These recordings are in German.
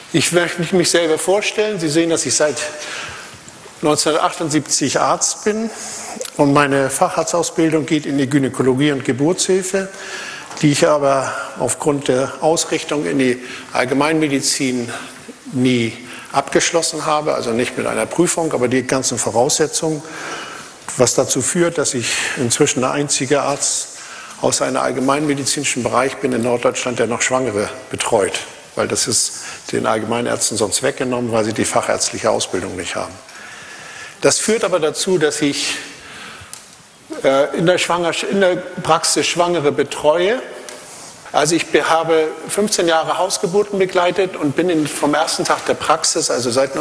Ich möchte mich selber vorstellen. Sie sehen, dass ich seit 1978 Arzt bin und meine Facharztausbildung geht in die Gynäkologie und Geburtshilfe, die ich aber aufgrund der Ausrichtung in die Allgemeinmedizin nie abgeschlossen habe, also nicht mit einer Prüfung, aber die ganzen Voraussetzungen, was dazu führt, dass ich inzwischen der einzige Arzt aus einem allgemeinmedizinischen Bereich bin in Norddeutschland, der noch Schwangere betreut, weil das ist den Allgemeinärzten sonst weggenommen, weil sie die fachärztliche Ausbildung nicht haben. Das führt aber dazu, dass ich in der Praxis Schwangere betreue. Also ich habe 15 Jahre Hausgeburten begleitet und bin vom ersten Tag der Praxis, also seit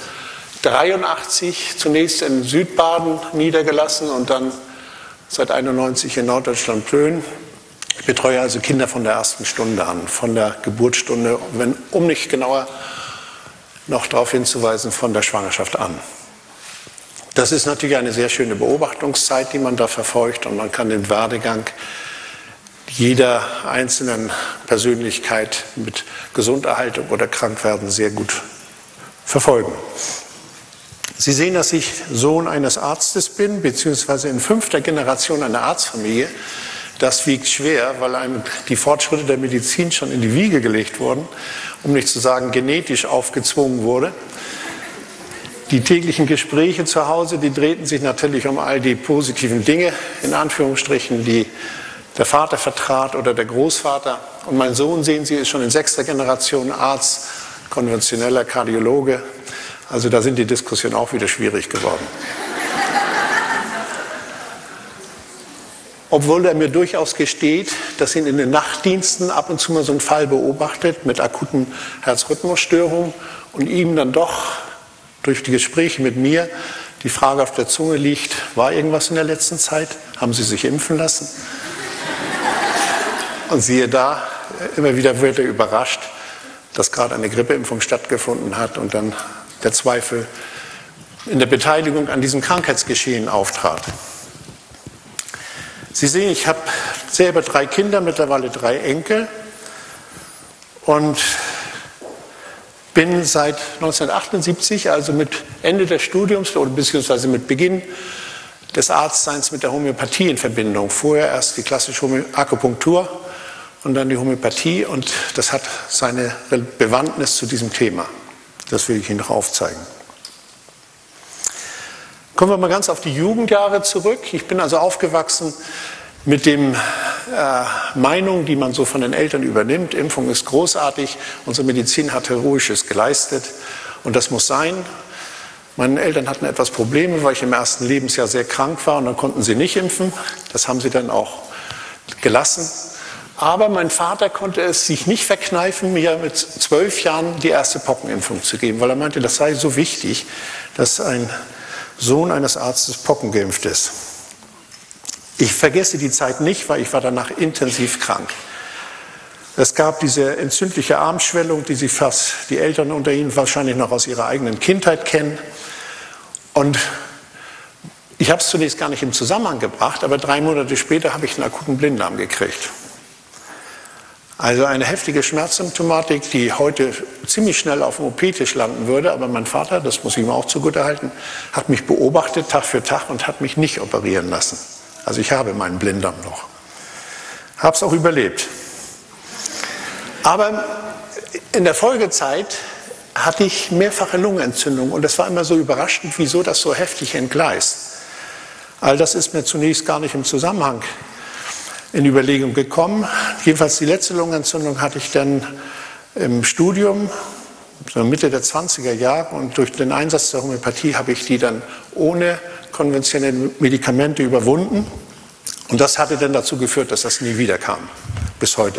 1983, zunächst in Südbaden niedergelassen und dann seit 1991 in Norddeutschland Plön. Ich betreue also Kinder von der ersten Stunde an, von der Geburtsstunde, um nicht genauer noch darauf hinzuweisen, von der Schwangerschaft an. Das ist natürlich eine sehr schöne Beobachtungszeit, die man da verfolgt, und man kann den Werdegang jeder einzelnen Persönlichkeit mit Gesunderhaltung oder Krankwerden sehr gut verfolgen. Sie sehen, dass ich Sohn eines Arztes bin, beziehungsweise in 5. Generation einer Arztfamilie. Das wiegt schwer, weil einem die Fortschritte der Medizin schon in die Wiege gelegt wurden, um nicht zu sagen genetisch aufgezwungen wurde. Die täglichen Gespräche zu Hause, die drehten sich natürlich um all die positiven Dinge, in Anführungsstrichen, die der Vater vertrat oder der Großvater. Und mein Sohn, sehen Sie, ist schon in 6. Generation Arzt, konventioneller Kardiologe. Also da sind die Diskussionen auch wieder schwierig geworden. Obwohl er mir durchaus gesteht, dass ihn in den Nachtdiensten ab und zu mal so ein Fall beobachtet mit akuten Herzrhythmusstörungen und ihm dann doch durch die Gespräche mit mir die Frage auf der Zunge liegt: War irgendwas in der letzten Zeit? Haben Sie sich impfen lassen? Und siehe da, immer wieder wird er überrascht, dass gerade eine Grippeimpfung stattgefunden hat und dann der Zweifel in der Beteiligung an diesem Krankheitsgeschehen auftrat. Sie sehen, ich habe selber 3 Kinder, mittlerweile 3 Enkel und bin seit 1978, also mit Ende des Studiums oder beziehungsweise mit Beginn des Arztseins mit der Homöopathie in Verbindung. Vorher erst die klassische Akupunktur und dann die Homöopathie, und das hat seine Bewandtnis zu diesem Thema. Das will ich Ihnen noch aufzeigen. Kommen wir mal ganz auf die Jugendjahre zurück. Ich bin also aufgewachsen mit den Meinungen, die man so von den Eltern übernimmt. Impfung ist großartig, unsere Medizin hat Heroisches geleistet und das muss sein. Meine Eltern hatten etwas Probleme, weil ich im ersten Lebensjahr sehr krank war und dann konnten sie nicht impfen. Das haben sie dann auch gelassen. Aber mein Vater konnte es sich nicht verkneifen, mir mit 12 Jahren die erste Pockenimpfung zu geben, weil er meinte, das sei so wichtig, dass ein Sohn eines Arztes pockengeimpft ist. Ich vergesse die Zeit nicht, weil ich war danach intensiv krank. Es gab diese entzündliche Armschwellung, die die Eltern unter Ihnen wahrscheinlich noch aus ihrer eigenen Kindheit kennen. Und ich habe es zunächst gar nicht im Zusammenhang gebracht, aber 3 Monate später habe ich einen akuten Blinddarm gekriegt. Also eine heftige Schmerzsymptomatik, die heute ziemlich schnell auf dem OP-Tisch landen würde. Aber mein Vater, das muss ich ihm auch zugutehalten, hat mich beobachtet Tag für Tag und hat mich nicht operieren lassen. Also ich habe meinen Blinddarm noch. Habe es auch überlebt. Aber in der Folgezeit hatte ich mehrfache Lungenentzündung und es war immer so überraschend, wieso das so heftig entgleist. All das ist mir zunächst gar nicht im Zusammenhang in Überlegung gekommen. Jedenfalls die letzte Lungenentzündung hatte ich dann im Studium, so Mitte der 20er Jahre, und durch den Einsatz der Homöopathie habe ich die dann ohne konventionelle Medikamente überwunden. Und das hatte dann dazu geführt, dass das nie wieder kam, bis heute.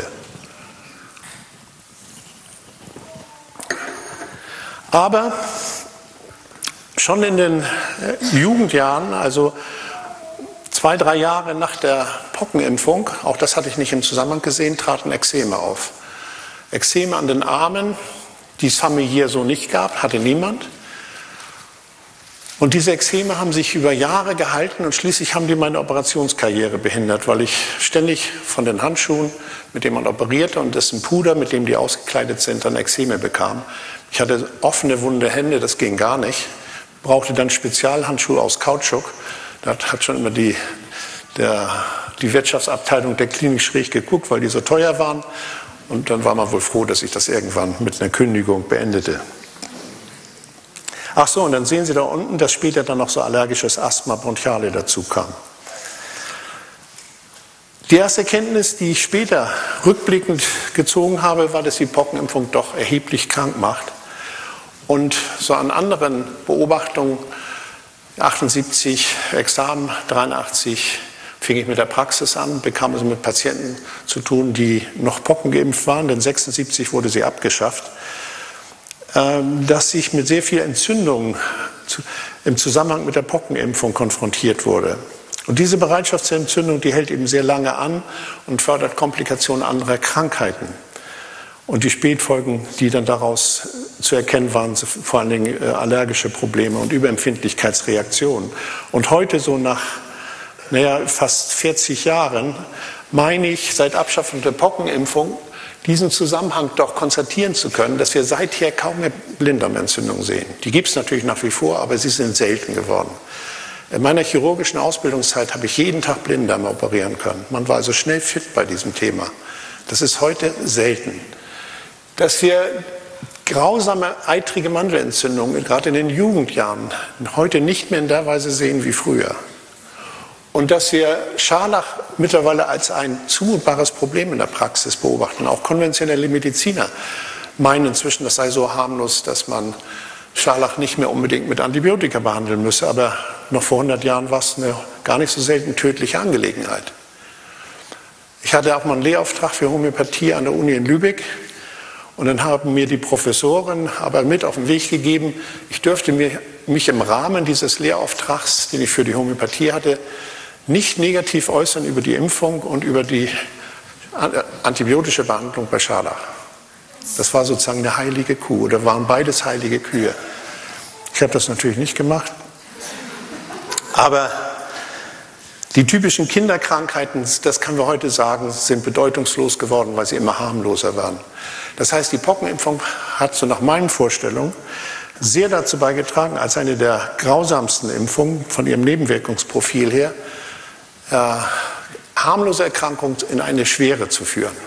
Aber schon in den Jugendjahren, also 2, 3 Jahre nach der Pockenimpfung, auch das hatte ich nicht im Zusammenhang gesehen, traten Ekzeme auf. Ekzeme an den Armen, die es familiär so nicht gab, hatte niemand. Und diese Ekzeme haben sich über Jahre gehalten und schließlich haben die meine Operationskarriere behindert, weil ich ständig von den Handschuhen, mit denen man operierte, und dessen Puder, mit dem die ausgekleidet sind, dann Ekzeme bekam. Ich hatte offene, wunde Hände, das ging gar nicht. Brauchte dann Spezialhandschuhe aus Kautschuk. Da hat schon immer die Wirtschaftsabteilung der Klinik schräg geguckt, weil die so teuer waren. Und dann war man wohl froh, dass ich das irgendwann mit einer Kündigung beendete. Ach so, und dann sehen Sie da unten, dass später dann noch so allergisches Asthma bronchiale dazu kam. Die erste Erkenntnis, die ich später rückblickend gezogen habe, war, dass die Pockenimpfung doch erheblich krank macht. Und so an anderen Beobachtungen, 78 Examen, 83 fing ich mit der Praxis an, bekam also mit Patienten zu tun, die noch pockengeimpft waren, denn 76 wurde sie abgeschafft, dass ich mit sehr viel Entzündung im Zusammenhang mit der Pockenimpfung konfrontiert wurde. Und diese Bereitschaft zur Entzündung, die hält eben sehr lange an und fördert Komplikationen anderer Krankheiten. Und die Spätfolgen, die dann daraus zu erkennen waren, vor allen Dingen allergische Probleme und Überempfindlichkeitsreaktionen. Und heute, so nach fast 40 Jahren, meine ich, seit Abschaffung der Pockenimpfung, diesen Zusammenhang doch konstatieren zu können, dass wir seither kaum mehr Blinddarmentzündungen sehen. Die gibt es natürlich nach wie vor, aber sie sind selten geworden. In meiner chirurgischen Ausbildungszeit habe ich jeden Tag Blinddarm operieren können. Man war also schnell fit bei diesem Thema. Das ist heute selten. Dass wir grausame, eitrige Mandelentzündungen, gerade in den Jugendjahren, heute nicht mehr in der Weise sehen wie früher. Und dass wir Scharlach mittlerweile als ein zumutbares Problem in der Praxis beobachten. Auch konventionelle Mediziner meinen inzwischen, das sei so harmlos, dass man Scharlach nicht mehr unbedingt mit Antibiotika behandeln müsse. Aber noch vor 100 Jahren war es eine gar nicht so selten tödliche Angelegenheit. Ich hatte auch mal einen Lehrauftrag für Homöopathie an der Uni in Lübeck. Und dann haben mir die Professoren aber mit auf den Weg gegeben, ich dürfte mich im Rahmen dieses Lehrauftrags, den ich für die Homöopathie hatte, nicht negativ äußern über die Impfung und über die antibiotische Behandlung bei Scharlach. Das war sozusagen eine heilige Kuh, oder waren beides heilige Kühe. Ich habe das natürlich nicht gemacht. Aber die typischen Kinderkrankheiten, das können wir heute sagen, sind bedeutungslos geworden, weil sie immer harmloser waren. Das heißt, die Pockenimpfung hat, so nach meinen Vorstellungen, sehr dazu beigetragen, als eine der grausamsten Impfungen von ihrem Nebenwirkungsprofil her, harmlose Erkrankungen in eine schwere zu führen.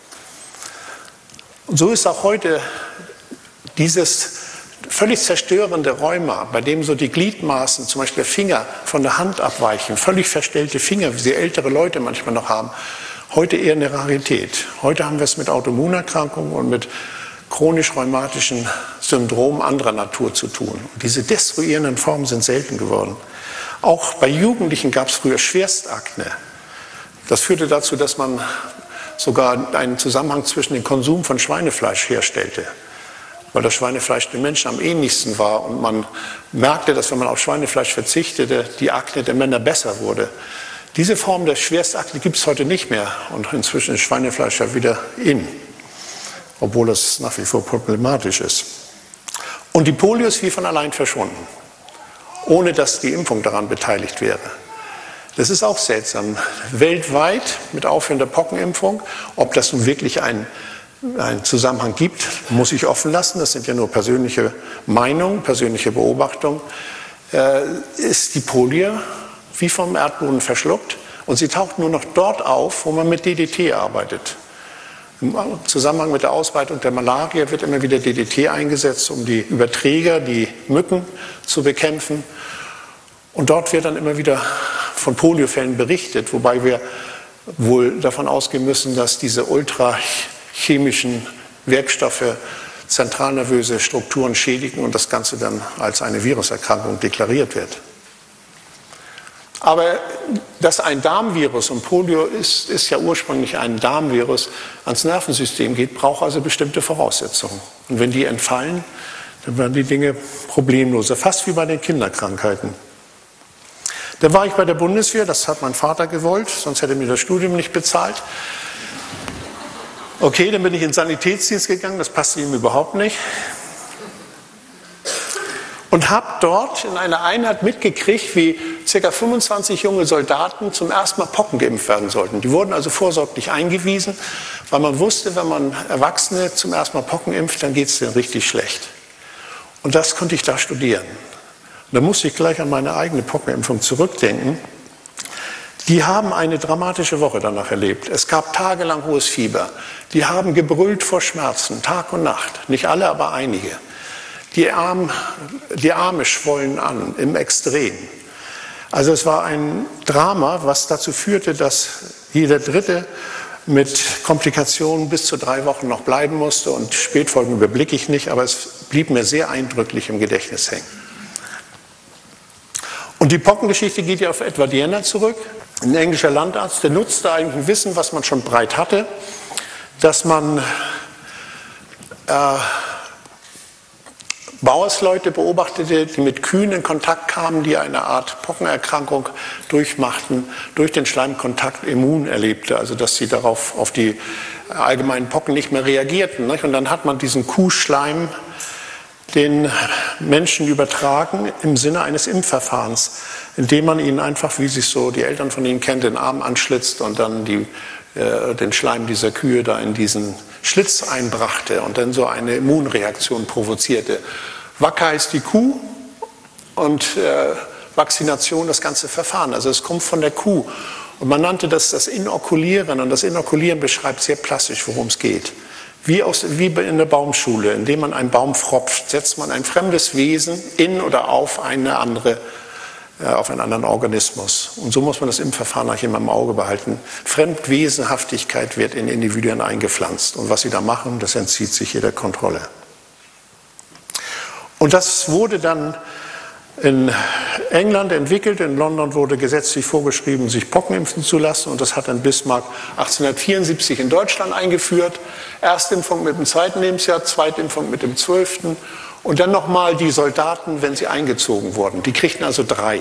Und so ist auch heute dieses völlig zerstörende Rheuma, bei dem so die Gliedmaßen, zum Beispiel der Finger, von der Hand abweichen, völlig verstellte Finger, wie sie ältere Leute manchmal noch haben, heute eher eine Rarität. Heute haben wir es mit Autoimmunerkrankungen und mit chronisch-rheumatischen Syndromen anderer Natur zu tun. Und diese destruierenden Formen sind selten geworden. Auch bei Jugendlichen gab es früher Schwerstakne. Das führte dazu, dass man sogar einen Zusammenhang zwischen dem Konsum von Schweinefleisch herstellte, weil das Schweinefleisch den Menschen am ähnlichsten war und man merkte, dass wenn man auf Schweinefleisch verzichtete, die Akne der Männer besser wurde. Diese Form der Schwerstakne gibt es heute nicht mehr und inzwischen ist Schweinefleisch ja wieder in, obwohl das nach wie vor problematisch ist. Und die Polio ist wie von allein verschwunden, ohne dass die Impfung daran beteiligt wäre. Das ist auch seltsam. Weltweit mit Aufhören der Pockenimpfung, ob das nun wirklich einen Zusammenhang gibt, muss ich offen lassen. Das sind ja nur persönliche Meinungen, persönliche Beobachtungen. Ist die Polio wie vom Erdboden verschluckt und sie taucht nur noch dort auf, wo man mit DDT arbeitet. Im Zusammenhang mit der Ausbreitung der Malaria wird immer wieder DDT eingesetzt, um die Überträger, die Mücken, zu bekämpfen. Und dort wird dann immer wieder von Poliofällen berichtet, wobei wir wohl davon ausgehen müssen, dass diese ultrachemischen Wirkstoffe zentralnervöse Strukturen schädigen und das Ganze dann als eine Viruserkrankung deklariert wird. Aber dass ein Darmvirus, und Polio ist ja ursprünglich ein Darmvirus, ans Nervensystem geht, braucht also bestimmte Voraussetzungen. Und wenn die entfallen, dann werden die Dinge problemloser, fast wie bei den Kinderkrankheiten. Dann war ich bei der Bundeswehr, das hat mein Vater gewollt, sonst hätte er mir das Studium nicht bezahlt. Okay, dann bin ich in den Sanitätsdienst gegangen, das passte ihm überhaupt nicht. Und habe dort in einer Einheit mitgekriegt, wie ca. 25 junge Soldaten zum ersten Mal Pocken geimpft werden sollten. Die wurden also vorsorglich eingewiesen, weil man wusste, wenn man Erwachsene zum ersten Mal Pocken impft, dann geht es denen richtig schlecht. Und das konnte ich da studieren. Und da musste ich gleich an meine eigene Pockenimpfung zurückdenken. Die haben eine dramatische Woche danach erlebt. Es gab tagelang hohes Fieber. Die haben gebrüllt vor Schmerzen, Tag und Nacht. Nicht alle, aber einige. Die Arme schwollen an, im Extrem. Also es war ein Drama, was dazu führte, dass jeder Dritte mit Komplikationen bis zu 3 Wochen noch bleiben musste. Und Spätfolgen überblicke ich nicht, aber es blieb mir sehr eindrücklich im Gedächtnis hängen. Und die Pockengeschichte geht ja auf Edward Jenner zurück. Ein englischer Landarzt, der nutzte eigentlich ein Wissen, was man schon breit hatte, dass man Bauersleute beobachtete, die mit Kühen in Kontakt kamen, die eine Art Pockenerkrankung durchmachten, durch den Schleimkontakt immun erlebte, also dass sie darauf auf die allgemeinen Pocken nicht mehr reagierten. Nicht? Und dann hat man diesen Kuhschleim den Menschen übertragen im Sinne eines Impfverfahrens, indem man ihnen einfach, wie sich so die Eltern von ihnen kennen, den Arm anschlitzt und dann den Schleim dieser Kühe da in diesen Schlitz einbrachte und dann so eine Immunreaktion provozierte. Wacker ist die Kuh und Vaccination das ganze Verfahren. Also es kommt von der Kuh. Und man nannte das Inokulieren. Und das Inokulieren beschreibt sehr plastisch, worum es geht. Wie in der Baumschule, indem man einen Baum pfropft, setzt man ein fremdes Wesen in oder auf einen anderen Organismus. Und so muss man das Impfverfahren auch immer im Auge behalten. Fremdwesenhaftigkeit wird in Individuen eingepflanzt. Und was sie da machen, das entzieht sich jeder Kontrolle. Und das wurde dann in England entwickelt. In London wurde gesetzlich vorgeschrieben, sich Pocken impfen zu lassen. Und das hat dann Bismarck 1874 in Deutschland eingeführt. Erstimpfung mit dem 2. Lebensjahr, Zweitimpfung mit dem 12. Und dann nochmal die Soldaten, wenn sie eingezogen wurden. Die kriegten also 3.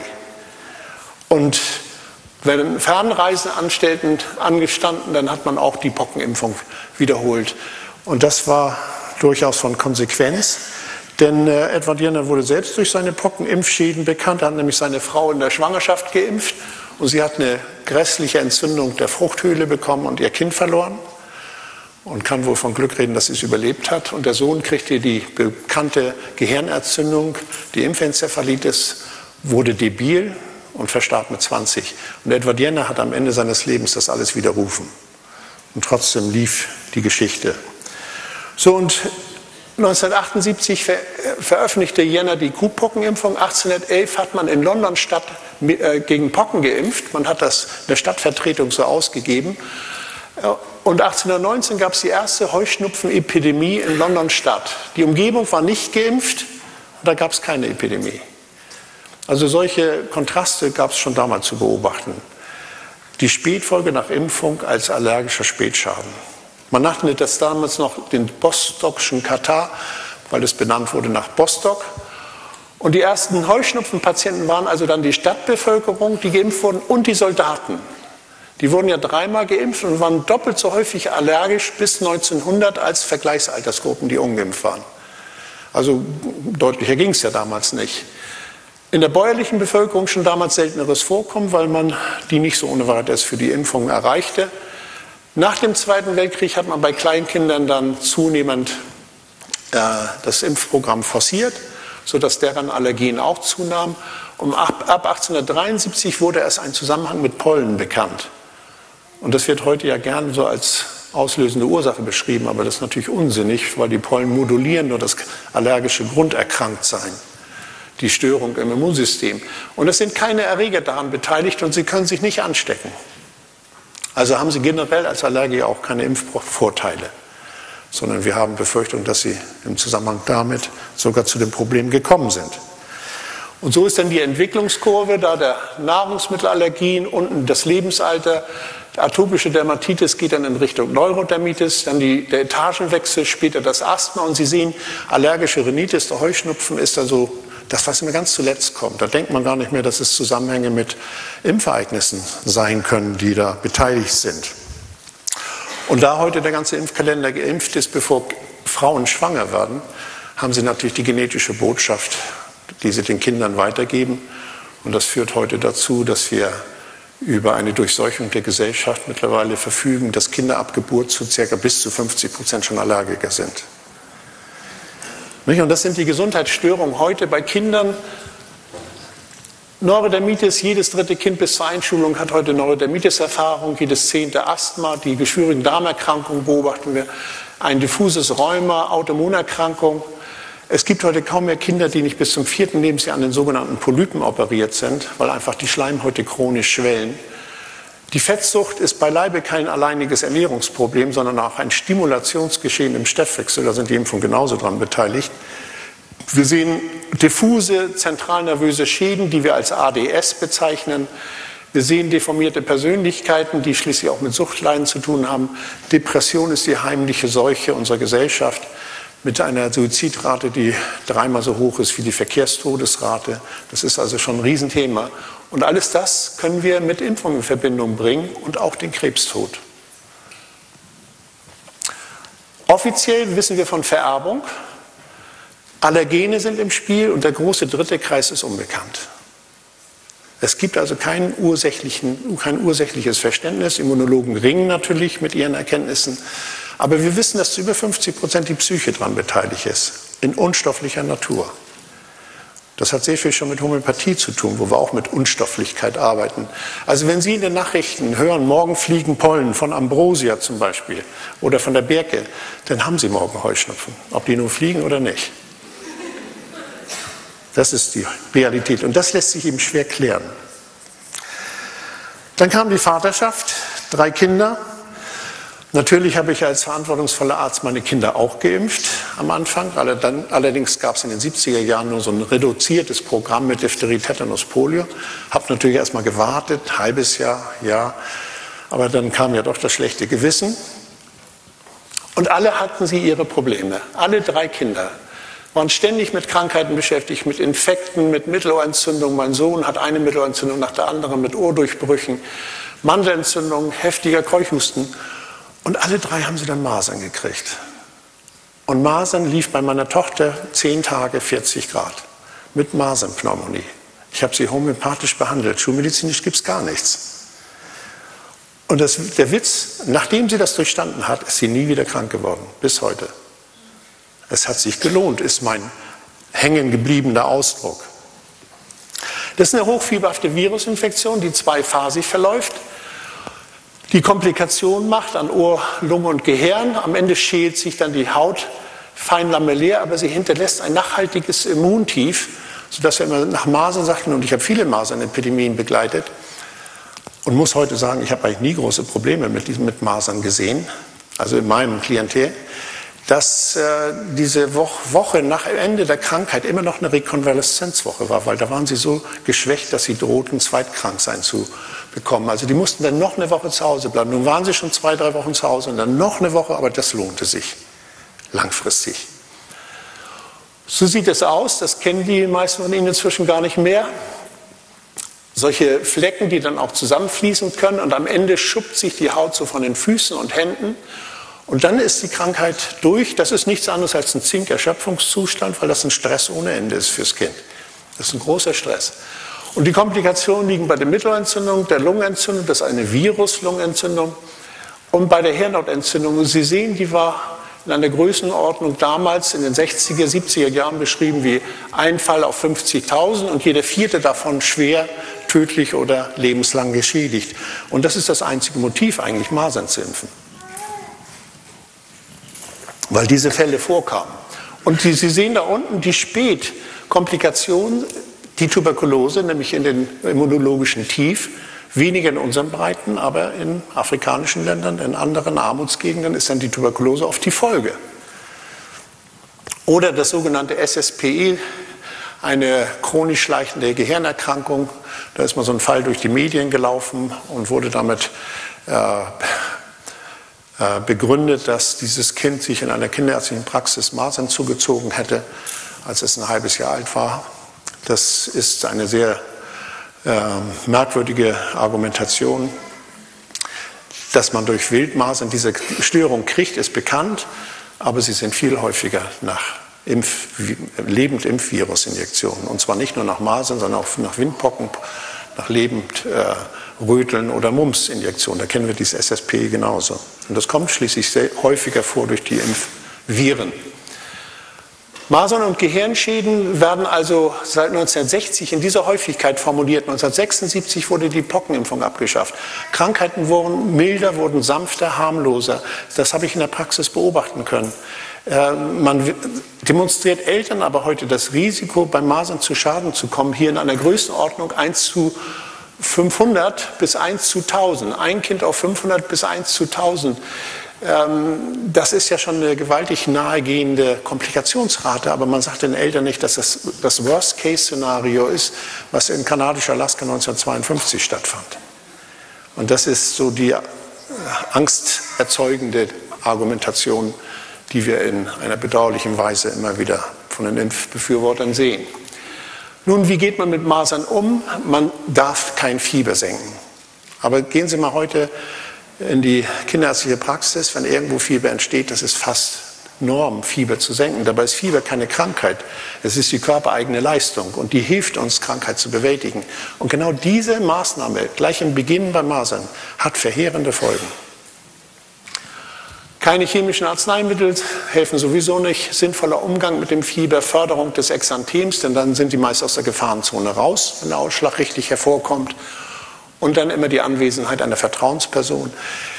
Und wenn Fernreisen angestanden, dann hat man auch die Pockenimpfung wiederholt. Und das war durchaus von Konsequenz. Denn Edward Jenner wurde selbst durch seine Pockenimpfschäden bekannt. Er hat nämlich seine Frau in der Schwangerschaft geimpft. Und sie hat eine grässliche Entzündung der Fruchthöhle bekommen und ihr Kind verloren. Und kann wohl von Glück reden, dass sie es überlebt hat. Und der Sohn kriegte die bekannte Gehirnerzündung, die Impfenzephalitis, wurde debil und verstarb mit 20. Und Edward Jenner hat am Ende seines Lebens das alles widerrufen. Und trotzdem lief die Geschichte. So, und 1978 veröffentlichte Jenner die Kuhpockenimpfung. 1811 hat man in London Stadt gegen Pocken geimpft. Man hat das in der Stadtvertretung so ausgegeben. Und 1819 gab es die erste Heuschnupfenepidemie in London Stadt. Die Umgebung war nicht geimpft und da gab es keine Epidemie. Also solche Kontraste gab es schon damals zu beobachten. Die Spätfolge nach Impfung als allergischer Spätschaden. Man nannte das damals noch den Bostockschen Katar, weil es benannt wurde nach Bostock. Und die ersten Heuschnupfenpatienten waren also dann die Stadtbevölkerung, die geimpft wurden, und die Soldaten. Die wurden ja 3-mal geimpft und waren doppelt so häufig allergisch bis 1900 als Vergleichsaltersgruppen, die ungeimpft waren. Also deutlicher ging es ja damals nicht. In der bäuerlichen Bevölkerung schon damals selteneres Vorkommen, weil man die nicht so ohne weiteres für die Impfung erreichte. Nach dem Zweiten Weltkrieg hat man bei Kleinkindern dann zunehmend das Impfprogramm forciert, sodass deren Allergien auch zunahmen. Und ab 1873 wurde erst ein Zusammenhang mit Pollen bekannt. Und das wird heute ja gern so als auslösende Ursache beschrieben, aber das ist natürlich unsinnig, weil die Pollen modulieren nur das allergische Grunderkranktsein, die Störung im Immunsystem. Und es sind keine Erreger daran beteiligt und sie können sich nicht anstecken. Also haben sie generell als Allergiker auch keine Impfvorteile, sondern wir haben Befürchtung, dass sie im Zusammenhang damit sogar zu dem Problem gekommen sind. Und so ist dann die Entwicklungskurve, da der Nahrungsmittelallergien, unten das Lebensalter, der atopische Dermatitis geht dann in Richtung Neurodermitis, dann der Etagenwechsel, später das Asthma. Und Sie sehen, allergische Rhinitis, der Heuschnupfen ist also das, was immer ganz zuletzt kommt. Da denkt man gar nicht mehr, dass es Zusammenhänge mit Impfereignissen sein können, die da beteiligt sind. Und da heute der ganze Impfkalender geimpft ist, bevor Frauen schwanger werden, haben sie natürlich die genetische Botschaft die sie den Kindern weitergeben. Und das führt heute dazu, dass wir über eine Durchseuchung der Gesellschaft mittlerweile verfügen, dass Kinder ab Geburt zu ca. bis zu 50% schon Allergiker sind. Und das sind die Gesundheitsstörungen heute bei Kindern. Neurodermitis, jedes dritte Kind bis zur Einschulung hat heute Neurodermitis-Erfahrung, jedes 10. Asthma, die geschwürigen Darmerkrankungen beobachten wir, ein diffuses Rheuma, Autoimmunerkrankung. Es gibt heute kaum mehr Kinder, die nicht bis zum 4. Lebensjahr an den sogenannten Polypen operiert sind, weil einfach die Schleimhäute chronisch schwellen. Die Fettsucht ist beileibe kein alleiniges Ernährungsproblem, sondern auch ein Stimulationsgeschehen im Stoffwechsel. Da sind die Impfungen genauso dran beteiligt. Wir sehen diffuse zentralnervöse Schäden, die wir als ADS bezeichnen. Wir sehen deformierte Persönlichkeiten, die schließlich auch mit Suchtleiden zu tun haben. Depression ist die heimliche Seuche unserer Gesellschaft mit einer Suizidrate, die 3-mal so hoch ist wie die Verkehrstodesrate. Das ist also schon ein Riesenthema. Und alles das können wir mit Impfungen in Verbindung bringen und auch den Krebstod. Offiziell wissen wir von Vererbung. Allergene sind im Spiel und der große dritte Kreis ist unbekannt. Es gibt also kein ursächliches Verständnis. Immunologen ringen natürlich mit ihren Erkenntnissen. Aber wir wissen, dass zu über 50% die Psyche daran beteiligt ist, in unstofflicher Natur. Das hat sehr viel schon mit Homöopathie zu tun, wo wir auch mit Unstofflichkeit arbeiten. Also wenn Sie in den Nachrichten hören, morgen fliegen Pollen von Ambrosia zum Beispiel oder von der Birke, dann haben Sie morgen Heuschnupfen, ob die nun fliegen oder nicht. Das ist die Realität und das lässt sich eben schwer klären. Dann kam die Vaterschaft, 3 Kinder. Natürlich habe ich als verantwortungsvoller Arzt meine Kinder auch geimpft am Anfang. Allerdings gab es in den 70er Jahren nur so ein reduziertes Programm mit Diphtherie, Tetanus, Polio. Habe natürlich erstmal gewartet, halbes Jahr, ja. Aber dann kam ja doch das schlechte Gewissen. Und alle hatten sie ihre Probleme. Alle 3 Kinder waren ständig mit Krankheiten beschäftigt, mit Infekten, mit Mittelohrentzündung. Mein Sohn hat eine Mittelohrentzündung nach der anderen, mit Ohrdurchbrüchen, Mandelentzündung, heftiger Keuchhusten. Und alle 3 haben sie dann Masern gekriegt. Und Masern lief bei meiner Tochter 10 Tage 40 Grad mit Masernpneumonie. Ich habe sie homöopathisch behandelt. Schulmedizinisch gibt es gar nichts. Und der Witz, nachdem sie das durchstanden hat, ist sie nie wieder krank geworden. Bis heute. Es hat sich gelohnt, ist mein hängen gebliebener Ausdruck. Das ist eine hochfieberhafte Virusinfektion, die zweiphasig verläuft. Die Komplikation macht an Ohr, Lunge und Gehirn. Am Ende schält sich dann die Haut fein lamellär, aber sie hinterlässt ein nachhaltiges Immuntief, sodass wir immer nach Masern sagten, und ich habe viele Masernepidemien begleitet und muss heute sagen, ich habe eigentlich nie große Probleme mit Masern gesehen, also in meinem Klientel, dass diese Woche nach Ende der Krankheit immer noch eine Rekonvaleszenzwoche war, weil da waren sie so geschwächt, dass sie drohten, Zweitkranksein zu bekommen. Also die mussten dann noch eine Woche zu Hause bleiben. Nun waren sie schon 2-3 Wochen zu Hause und dann noch eine Woche, aber das lohnte sich langfristig. So sieht es aus, das kennen die meisten von Ihnen inzwischen gar nicht mehr. Solche Flecken, die dann auch zusammenfließen können und am Ende schuppt sich die Haut so von den Füßen und Händen. Und dann ist die Krankheit durch. Das ist nichts anderes als ein Zinkerschöpfungszustand, weil das ein Stress ohne Ende ist fürs Kind. Das ist ein großer Stress. Und die Komplikationen liegen bei der Mittelohrentzündung, der Lungenentzündung, das ist eine Viruslungenentzündung, und bei der Hirnhautentzündung. Und Sie sehen, die war in einer Größenordnung damals in den 60er, 70er Jahren beschrieben wie ein Fall auf 50.000 und jeder 4. davon schwer, tödlich oder lebenslang geschädigt. Und das ist das einzige Motiv eigentlich, Masern zu impfen. Weil diese Fälle vorkamen. Und Sie sehen da unten die Spätkomplikationen, die Tuberkulose, nämlich in den immunologischen Tief, weniger in unseren Breiten, aber in afrikanischen Ländern, in anderen Armutsgegenden ist dann die Tuberkulose oft die Folge. Oder das sogenannte SSPE, eine chronisch schleichende Gehirnerkrankung. Da ist mal so ein Fall durch die Medien gelaufen und wurde damit begründet, dass dieses Kind sich in einer kinderärztlichen Praxis Masern zugezogen hätte, als es ein halbes Jahr alt war. Das ist eine sehr merkwürdige Argumentation. Dass man durch Wildmasern diese Störung kriegt, ist bekannt, aber sie sind viel häufiger nach Lebendimpfvirusinjektionen. Und zwar nicht nur nach Masern, sondern auch nach Windpocken, nach Lebendröteln oder Mumps-Injektionen. Da kennen wir dieses SSP genauso. Und das kommt schließlich sehr häufiger vor durch die Impfviren. Masern- und Gehirnschäden werden also seit 1960 in dieser Häufigkeit formuliert. 1976 wurde die Pockenimpfung abgeschafft. Krankheiten wurden milder, wurden sanfter, harmloser. Das habe ich in der Praxis beobachten können. Man demonstriert Eltern aber heute das Risiko, bei Masern zu Schaden zu kommen, hier in einer Größenordnung 1:500 bis 1:1000. Ein Kind auf 500 bis 1:1000. Das ist ja schon eine gewaltig nahegehende Komplikationsrate, aber man sagt den Eltern nicht, dass das Worst-Case-Szenario ist, was in kanadischer Alaska 1952 stattfand. Und das ist so die angsterzeugende Argumentation, die wir in einer bedauerlichen Weise immer wieder von den Impfbefürwortern sehen. Nun, wie geht man mit Masern um? Man darf kein Fieber senken. Aber gehen Sie mal heute in die kinderärztliche Praxis, wenn irgendwo Fieber entsteht, das ist fast Norm, Fieber zu senken. Dabei ist Fieber keine Krankheit, es ist die körpereigene Leistung und die hilft uns, Krankheit zu bewältigen. Und genau diese Maßnahme, gleich im Beginn bei Masern, hat verheerende Folgen. Keine chemischen Arzneimittel helfen sowieso nicht, sinnvoller Umgang mit dem Fieber, Förderung des Exanthems, denn dann sind die meist aus der Gefahrenzone raus, wenn der Ausschlag richtig hervorkommt. Und dann immer die Anwesenheit einer Vertrauensperson.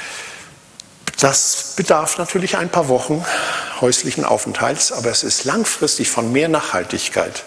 Das bedarf natürlich ein paar Wochen häuslichen Aufenthalts, aber es ist langfristig von mehr Nachhaltigkeit.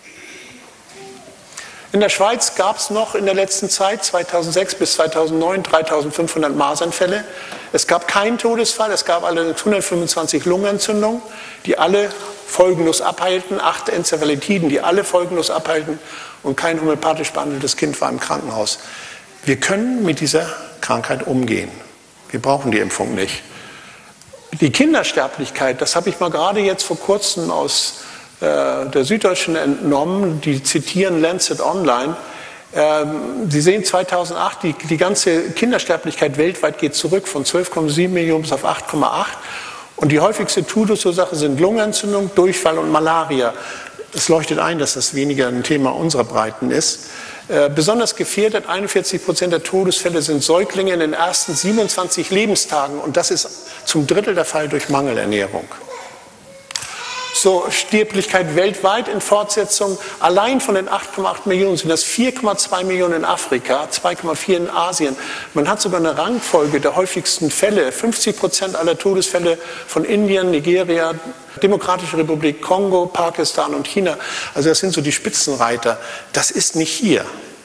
In der Schweiz gab es noch in der letzten Zeit, 2006 bis 2009, 3.500 Masernfälle. Es gab keinen Todesfall, es gab alle 125 Lungenentzündungen, die alle folgenlos abheilten, 8 Enzephalitiden, die alle folgenlos abheilten und kein homöopathisch behandeltes Kind war im Krankenhaus. Wir können mit dieser Krankheit umgehen. Wir brauchen die Impfung nicht. Die Kindersterblichkeit, das habe ich mal gerade jetzt vor kurzem aus der Süddeutschen entnommen, die zitieren Lancet Online. Sie sehen 2008, die ganze Kindersterblichkeit weltweit geht zurück von 12,7 Millionen bis auf 8,8. Und die häufigste Todesursache sind Lungenentzündung, Durchfall und Malaria. Es leuchtet ein, dass das weniger ein Thema unserer Breiten ist. Besonders gefährdet, 41% der Todesfälle sind Säuglinge in den ersten 27 Lebenstagen und das ist zum Drittel der Fall durch Mangelernährung. So, Sterblichkeit weltweit in Fortsetzung, allein von den 8,8 Millionen sind das 4,2 Millionen in Afrika, 2,4 in Asien. Man hat sogar eine Rangfolge der häufigsten Fälle, 50% aller Todesfälle von Indien, Nigeria, Demokratische Republik Kongo, Pakistan und China. Also das sind so die Spitzenreiter. Das ist nicht hier.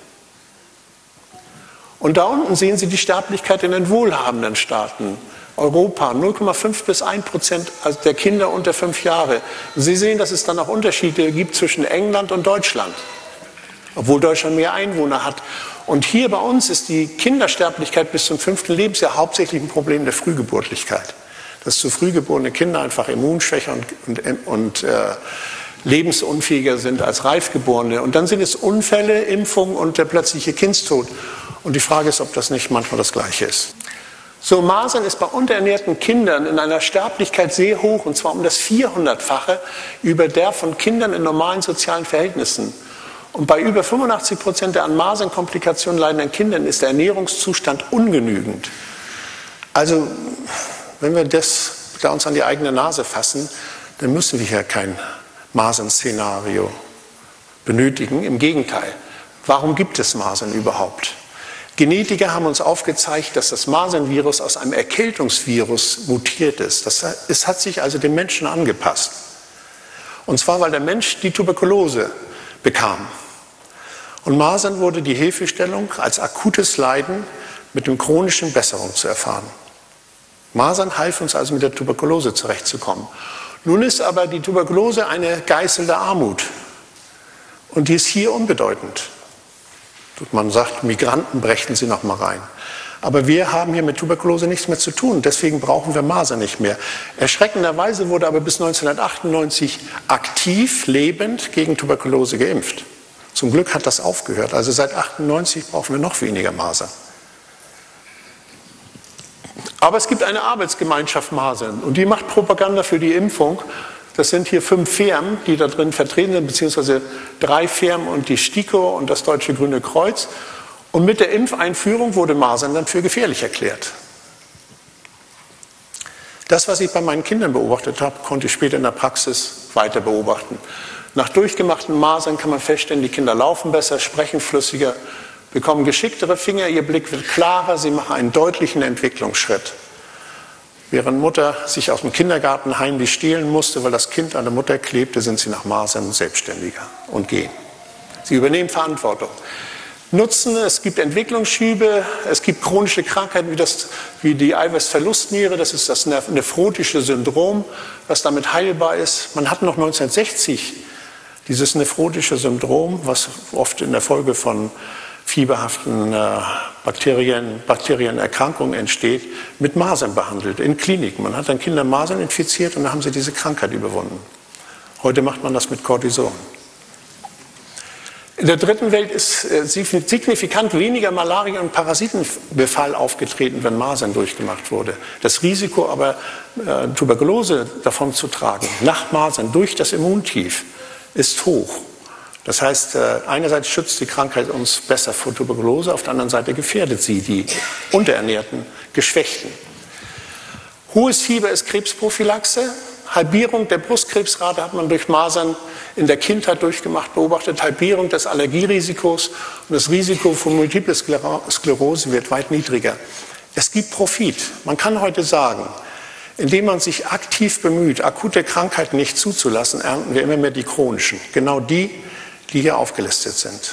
Und da unten sehen Sie die Sterblichkeit in den wohlhabenden Staaten. Europa 0,5 bis 1% der Kinder unter 5 Jahre. Sie sehen, dass es dann auch Unterschiede gibt zwischen England und Deutschland, obwohl Deutschland mehr Einwohner hat. Und hier bei uns ist die Kindersterblichkeit bis zum 5. Lebensjahr hauptsächlich ein Problem der Frühgeburtlichkeit. Dass zu früh geborene Kinder einfach immunschwächer und lebensunfähiger sind als Reifgeborene. Und dann sind es Unfälle, Impfung und der plötzliche Kindstod. Und die Frage ist, ob das nicht manchmal das Gleiche ist. So, Masern ist bei unterernährten Kindern in einer Sterblichkeit sehr hoch, und zwar um das 400-fache über der von Kindern in normalen sozialen Verhältnissen. Und bei über 85% der an Masernkomplikationen leidenden Kindern ist der Ernährungszustand ungenügend. Also, wenn wir da uns an die eigene Nase fassen, dann müssen wir hier kein Masern-Szenario benötigen. Im Gegenteil. Warum gibt es Masern überhaupt? Genetiker haben uns aufgezeigt, dass das Masernvirus aus einem Erkältungsvirus mutiert ist. Es hat sich also dem Menschen angepasst. Und zwar, weil der Mensch die Tuberkulose bekam. Und Masern wurde die Hilfestellung, als akutes Leiden mit dem chronischen Besserung zu erfahren. Masern half uns also mit der Tuberkulose zurechtzukommen. Nun ist aber die Tuberkulose eine Geißel der Armut. Und die ist hier unbedeutend. Man sagt, Migranten brächten sie noch mal rein. Aber wir haben hier mit Tuberkulose nichts mehr zu tun. Deswegen brauchen wir Masern nicht mehr. Erschreckenderweise wurde aber bis 1998 aktiv lebend gegen Tuberkulose geimpft. Zum Glück hat das aufgehört. Also seit 1998 brauchen wir noch weniger Masern. Aber es gibt eine Arbeitsgemeinschaft Masern und die macht Propaganda für die Impfung. Das sind hier 5 Firmen, die da drin vertreten sind, beziehungsweise 3 Firmen und die STIKO und das Deutsche Grüne Kreuz. Und mit der Impfeinführung wurde Masern dann für gefährlich erklärt. Das, was ich bei meinen Kindern beobachtet habe, konnte ich später in der Praxis weiter beobachten. Nach durchgemachten Masern kann man feststellen, die Kinder laufen besser, sprechen flüssiger, bekommen geschicktere Finger, ihr Blick wird klarer, sie machen einen deutlichen Entwicklungsschritt. Während Mutter sich aus dem Kindergarten heimlich stehlen musste, weil das Kind an der Mutter klebte, sind sie nach Masern selbstständiger und gehen. Sie übernehmen Verantwortung. Nutzen, es gibt Entwicklungsschübe, es gibt chronische Krankheiten wie die Eiweißverlustniere, das ist das nephrotische Syndrom, was damit heilbar ist. Man hat noch 1960 dieses nephrotische Syndrom, was oft in der Folge von fieberhaften Bakterienerkrankungen entsteht, mit Masern behandelt, in Kliniken. Man hat dann Kinder Masern infiziert und dann haben sie diese Krankheit überwunden. Heute macht man das mit Cortison. In der dritten Welt ist signifikant weniger Malaria- und Parasitenbefall aufgetreten, wenn Masern durchgemacht wurde. Das Risiko aber, Tuberkulose davon zu tragen, nach Masern durch das Immuntief, ist hoch. Das heißt, einerseits schützt die Krankheit uns besser vor Tuberkulose, auf der anderen Seite gefährdet sie die unterernährten, Geschwächten. Hohes Fieber ist Krebsprophylaxe. Halbierung der Brustkrebsrate hat man durch Masern in der Kindheit durchgemacht, beobachtet. Halbierung des Allergierisikos und das Risiko von Multiple Sklerose wird weit niedriger. Es gibt Profit. Man kann heute sagen, indem man sich aktiv bemüht, akute Krankheiten nicht zuzulassen, ernten wir immer mehr die chronischen. Genau die hier aufgelistet sind.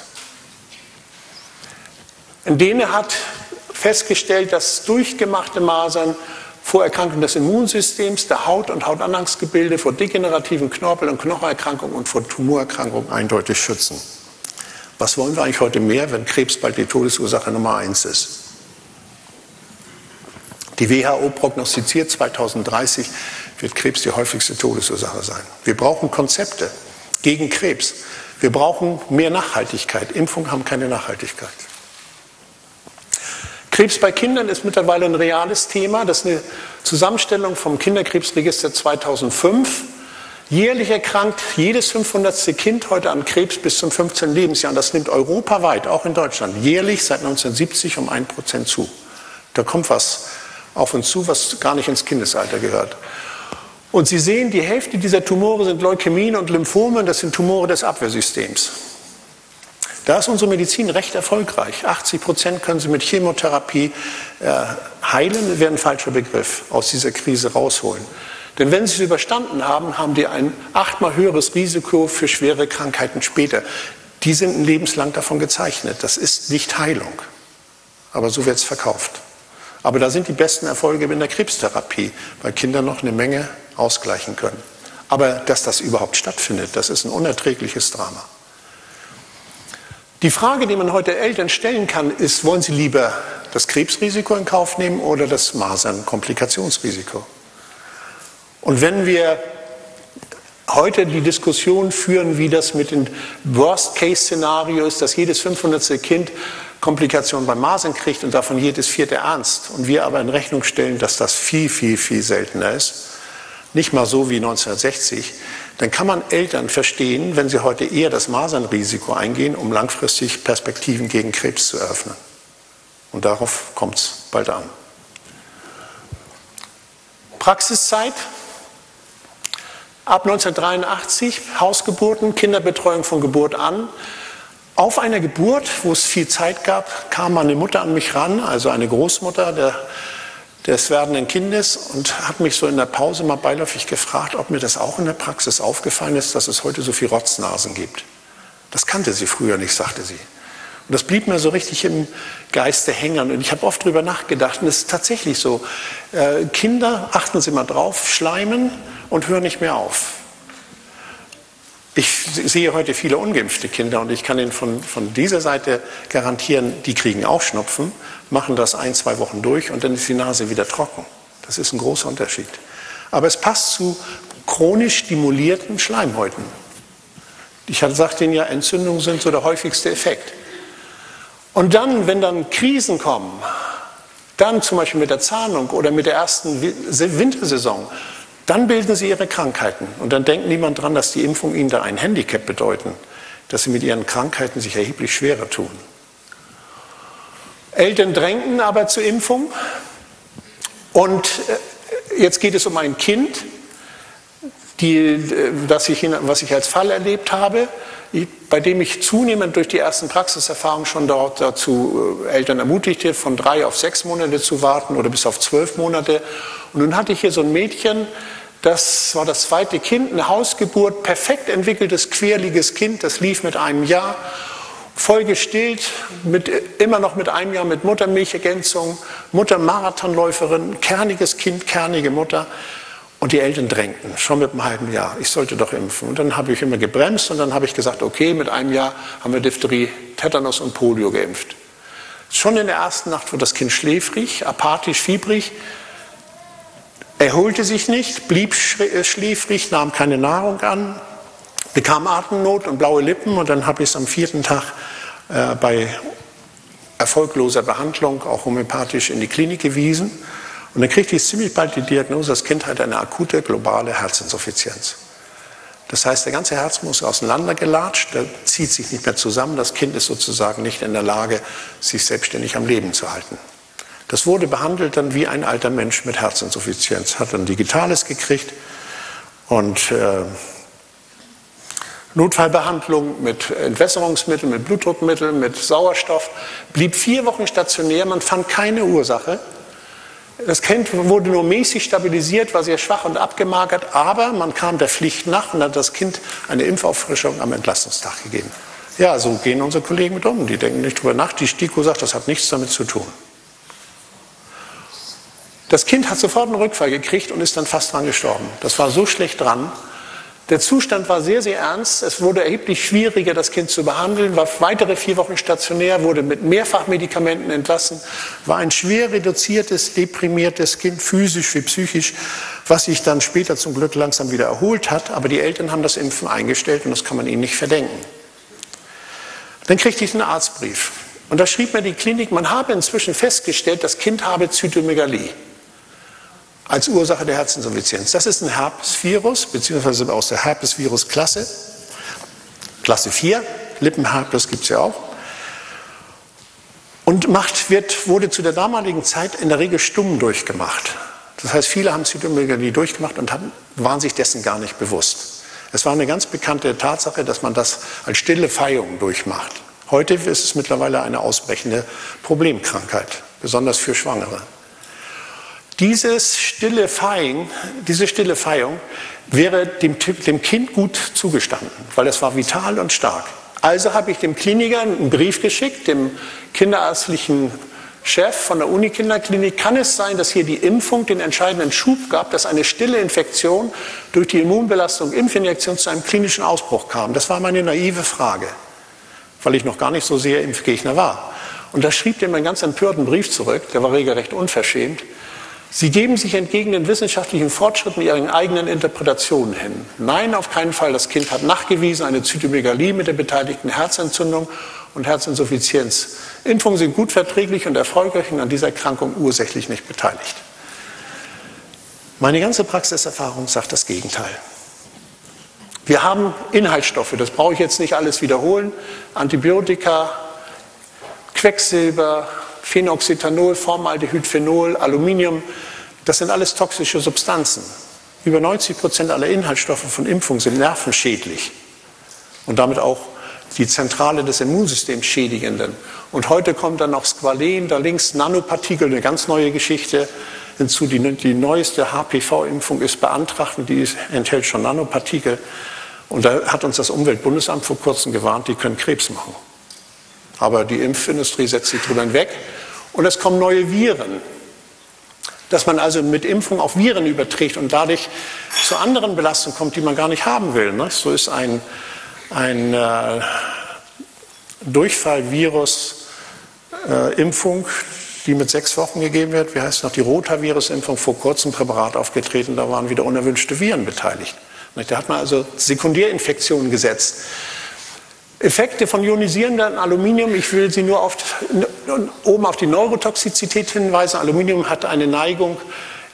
Däne hat festgestellt, dass durchgemachte Masern vor Erkrankung des Immunsystems, der Haut und Hautanhangsgebilde, vor degenerativen Knorpel- und Knochenerkrankungen und vor Tumorerkrankungen eindeutig schützen. Was wollen wir eigentlich heute mehr, wenn Krebs bald die Todesursache Nummer 1 ist? Die WHO prognostiziert, 2030 wird Krebs die häufigste Todesursache sein. Wir brauchen Konzepte gegen Krebs. Wir brauchen mehr Nachhaltigkeit. Impfungen haben keine Nachhaltigkeit. Krebs bei Kindern ist mittlerweile ein reales Thema. Das ist eine Zusammenstellung vom Kinderkrebsregister 2005. Jährlich erkrankt jedes 500. Kind heute an Krebs bis zum 15. Lebensjahr. Und das nimmt europaweit, auch in Deutschland, jährlich seit 1970 um 1% zu. Da kommt was auf uns zu, was gar nicht ins Kindesalter gehört. Und Sie sehen, die Hälfte dieser Tumore sind Leukämien und Lymphome, das sind Tumore des Abwehrsystems. Da ist unsere Medizin recht erfolgreich. 80% können Sie mit Chemotherapie heilen, wäre ein falscher Begriff, aus dieser Krise rausholen. Denn wenn Sie es überstanden haben, haben die ein 8-mal höheres Risiko für schwere Krankheiten später. Die sind lebenslang davon gezeichnet. Das ist nicht Heilung. Aber so wird es verkauft. Aber da sind die besten Erfolge in der Krebstherapie, weil Kinder noch eine Menge ausgleichen können. Aber dass das überhaupt stattfindet, das ist ein unerträgliches Drama. Die Frage, die man heute Eltern stellen kann, ist, wollen sie lieber das Krebsrisiko in Kauf nehmen oder das Masern-Komplikationsrisiko? Und wenn wir heute die Diskussion führen, wie das mit dem Worst-Case-Szenario ist, dass jedes 500. Kind Komplikationen bei Masern kriegt und davon jedes 4. ernst, und wir aber in Rechnung stellen, dass das viel, viel, viel seltener ist, nicht mal so wie 1960, dann kann man Eltern verstehen, wenn sie heute eher das Masernrisiko eingehen, um langfristig Perspektiven gegen Krebs zu eröffnen. Und darauf kommt es bald an. Praxiszeit. Ab 1983 Hausgeburten, Kinderbetreuung von Geburt an. Auf einer Geburt, wo es viel Zeit gab, kam meine Mutter an mich ran, also eine Großmutter des werdenden Kindes, und hat mich so in der Pause mal beiläufig gefragt, ob mir das auch in der Praxis aufgefallen ist, dass es heute so viel Rotznasen gibt. Das kannte sie früher nicht, sagte sie. Und das blieb mir so richtig im Geiste hängen. Und ich habe oft drüber nachgedacht, und es ist tatsächlich so. Kinder, achten Sie mal drauf, schleimen und hören nicht mehr auf. Ich sehe heute viele ungeimpfte Kinder und ich kann Ihnen von dieser Seite garantieren, die kriegen auch Schnupfen, machen das 1-2 Wochen durch und dann ist die Nase wieder trocken. Das ist ein großer Unterschied. Aber es passt zu chronisch stimulierten Schleimhäuten. Ich sagte Ihnen ja, Entzündungen sind so der häufigste Effekt. Und dann, wenn dann Krisen kommen, dann zum Beispiel mit der Zahnung oder mit der ersten Wintersaison, Dann bilden sie ihre Krankheiten und dann denkt niemand dran, dass die Impfungen ihnen da ein Handicap bedeuten, dass sie mit ihren Krankheiten sich erheblich schwerer tun. Eltern drängten aber zur Impfung und jetzt geht es um ein Kind, was ich als Fall erlebt habe, bei dem ich zunehmend durch die ersten Praxiserfahrungen schon dazu Eltern ermutigte, von 3 auf 6 Monate zu warten oder bis auf 12 Monate. Und nun hatte ich hier so ein Mädchen, das war das zweite Kind, eine Hausgeburt, perfekt entwickeltes, quirliges Kind, das lief mit einem Jahr, voll gestillt, immer noch mit einem Jahr mit Muttermilchergänzung, Mutter-Marathonläuferin, kerniges Kind, kernige Mutter. Und die Eltern drängten, schon mit einem halben Jahr, ich sollte doch impfen. Und dann habe ich immer gebremst und dann habe ich gesagt, okay, mit einem Jahr haben wir Diphtherie, Tetanus und Polio geimpft. Schon in der ersten Nacht wurde das Kind schläfrig, apathisch, fiebrig, erholte sich nicht, blieb schläfrig, nahm keine Nahrung an, bekam Atemnot und blaue Lippen und dann habe ich es am 4. Tag bei erfolgloser Behandlung auch homöopathisch in die Klinik gewiesen. Und dann kriegte ich ziemlich bald die Diagnose, das Kind hat eine akute globale Herzinsuffizienz. Das heißt, der ganze Herzmuskel auseinandergelatscht, der zieht sich nicht mehr zusammen, das Kind ist sozusagen nicht in der Lage, sich selbstständig am Leben zu halten. Das wurde behandelt dann wie ein alter Mensch mit Herzinsuffizienz, hat dann Digitales gekriegt und Notfallbehandlung mit Entwässerungsmitteln, mit Blutdruckmitteln, mit Sauerstoff, blieb 4 Wochen stationär, man fand keine Ursache. Das Kind wurde nur mäßig stabilisiert, war sehr schwach und abgemagert, aber man kam der Pflicht nach und hat das Kind eine Impfauffrischung am Entlastungstag gegeben. Ja, so gehen unsere Kollegen mit um. Die denken nicht drüber nach. Die STIKO sagt, das hat nichts damit zu tun. Das Kind hat sofort einen Rückfall gekriegt und ist dann fast dran gestorben. Das war so schlecht dran. Der Zustand war sehr, sehr ernst. Es wurde erheblich schwieriger, das Kind zu behandeln, war weitere 4 Wochen stationär, wurde mit Mehrfachmedikamenten entlassen, war ein schwer reduziertes, deprimiertes Kind, physisch wie psychisch, was sich dann später zum Glück langsam wieder erholt hat. Aber die Eltern haben das Impfen eingestellt und das kann man ihnen nicht verdenken. Dann kriegte ich einen Arztbrief. Und da schrieb mir die Klinik, man habe inzwischen festgestellt, das Kind habe Zytomegalie als Ursache der Herzinsuffizienz. Das ist ein Herpesvirus, beziehungsweise aus der Herpesvirus-Klasse, Klasse 4, Lippenherpes gibt es ja auch. Und wurde zu der damaligen Zeit in der Regel stumm durchgemacht. Das heißt, viele haben Zytomegalie durchgemacht und waren sich dessen gar nicht bewusst. Es war eine ganz bekannte Tatsache, dass man das als stille Feihung durchmacht. Heute ist es mittlerweile eine ausbrechende Problemkrankheit, besonders für Schwangere. Diese stille Feihung wäre dem Kind gut zugestanden, weil es war vital und stark. Also habe ich dem Kliniker einen Brief geschickt, dem kinderärztlichen Chef von der Unikinderklinik. Kann es sein, dass hier die Impfung den entscheidenden Schub gab, dass eine stille Infektion durch die Immunbelastung, Impfinjektion zu einem klinischen Ausbruch kam? Das war meine naive Frage, weil ich noch gar nicht so sehr Impfgegner war. Und da schrieb der mir einen ganz empörten Brief zurück, der war regelrecht unverschämt. Sie geben sich entgegen den wissenschaftlichen Fortschritten ihren eigenen Interpretationen hin. Nein, auf keinen Fall. Das Kind hat nachgewiesen eine Zytomegalie mit der beteiligten Herzentzündung und Herzinsuffizienz. Impfungen sind gut verträglich und erfolgreich und an dieser Erkrankung ursächlich nicht beteiligt. Meine ganze Praxiserfahrung sagt das Gegenteil. Wir haben Inhaltsstoffe, das brauche ich jetzt nicht alles wiederholen, Antibiotika, Quecksilber, Phenoxyethanol, Formaldehyd, Aluminium, das sind alles toxische Substanzen. Über 90% aller Inhaltsstoffe von Impfungen sind nervenschädlich und damit auch die Zentrale des Immunsystems schädigenden. Und heute kommt dann noch Squalen, da links Nanopartikel, eine ganz neue Geschichte hinzu. Die neueste HPV-Impfung ist beantragt und die enthält schon Nanopartikel. Und da hat uns das Umweltbundesamt vor kurzem gewarnt, die können Krebs machen. Aber die Impfindustrie setzt sie drüber hinweg. Und es kommen neue Viren. Dass man also mit Impfung auch Viren überträgt und dadurch zu anderen Belastungen kommt, die man gar nicht haben will. Ne? So ist ein Durchfallvirus-Impfung, die mit 6 Wochen gegeben wird. Wie heißt es noch? Die Rotavirus-Impfung, vor kurzem Präparat aufgetreten. Da waren wieder unerwünschte Viren beteiligt. Da hat man also Sekundärinfektionen gesetzt. Effekte von ionisierendem Aluminium, ich will Sie nur oben auf die Neurotoxizität hinweisen. Aluminium hat eine Neigung,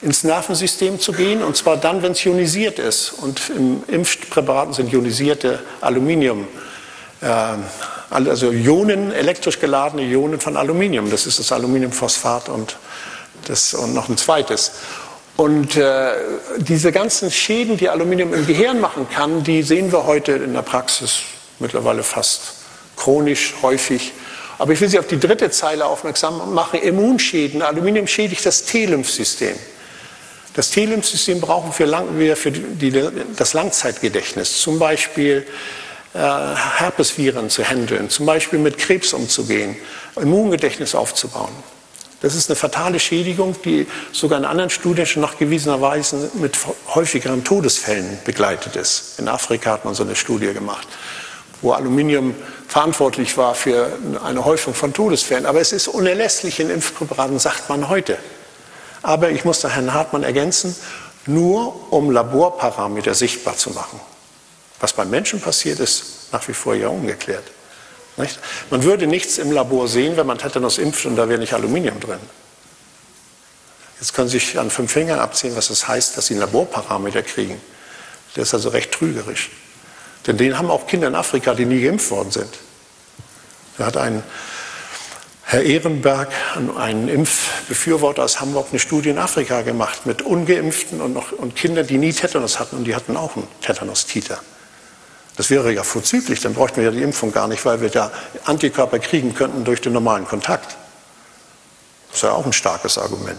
ins Nervensystem zu gehen, und zwar dann, wenn es ionisiert ist. Und im Impfpräparaten sind ionisierte Aluminium, also Ionen, elektrisch geladene Ionen von Aluminium. Das ist das Aluminiumphosphat und noch ein zweites. Und diese ganzen Schäden, die Aluminium im Gehirn machen kann, die sehen wir heute in der Praxis mittlerweile fast chronisch, häufig. Aber ich will Sie auf die dritte Zeile aufmerksam machen. Immunschäden. Aluminium schädigt das T-Lymphsystem. Das T-Lymphsystem brauchen wir für das Langzeitgedächtnis. Zum Beispiel Herpesviren zu handeln, zum Beispiel mit Krebs umzugehen, Immungedächtnis aufzubauen. Das ist eine fatale Schädigung, die sogar in anderen Studien schon nachgewiesenerweise mit häufigeren Todesfällen begleitet ist. In Afrika hat man so eine Studie gemacht, wo Aluminium verantwortlich war für eine Häufung von Todesfällen. Aber es ist unerlässlich in Impfpräparaten, sagt man heute. Aber ich muss da Herrn Hartmann ergänzen, nur um Laborparameter sichtbar zu machen. Was beim Menschen passiert, ist nach wie vor ja ungeklärt. Nicht? Man würde nichts im Labor sehen, wenn man Tetanus impft und da wäre nicht Aluminium drin. Jetzt können Sie sich an 5 Fingern abziehen, was das heißt, dass Sie einen Laborparameter kriegen. Der ist also recht trügerisch. Denn den haben auch Kinder in Afrika, die nie geimpft worden sind. Da hat ein Herr Ehrenberg, ein Impfbefürworter aus Hamburg, eine Studie in Afrika gemacht mit Ungeimpften und Kindern, die nie Tetanus hatten, und die hatten auch einen Tetanus-Titer. Das wäre ja vorzüglich, dann bräuchten wir ja die Impfung gar nicht, weil wir da Antikörper kriegen könnten durch den normalen Kontakt. Das ist ja auch ein starkes Argument.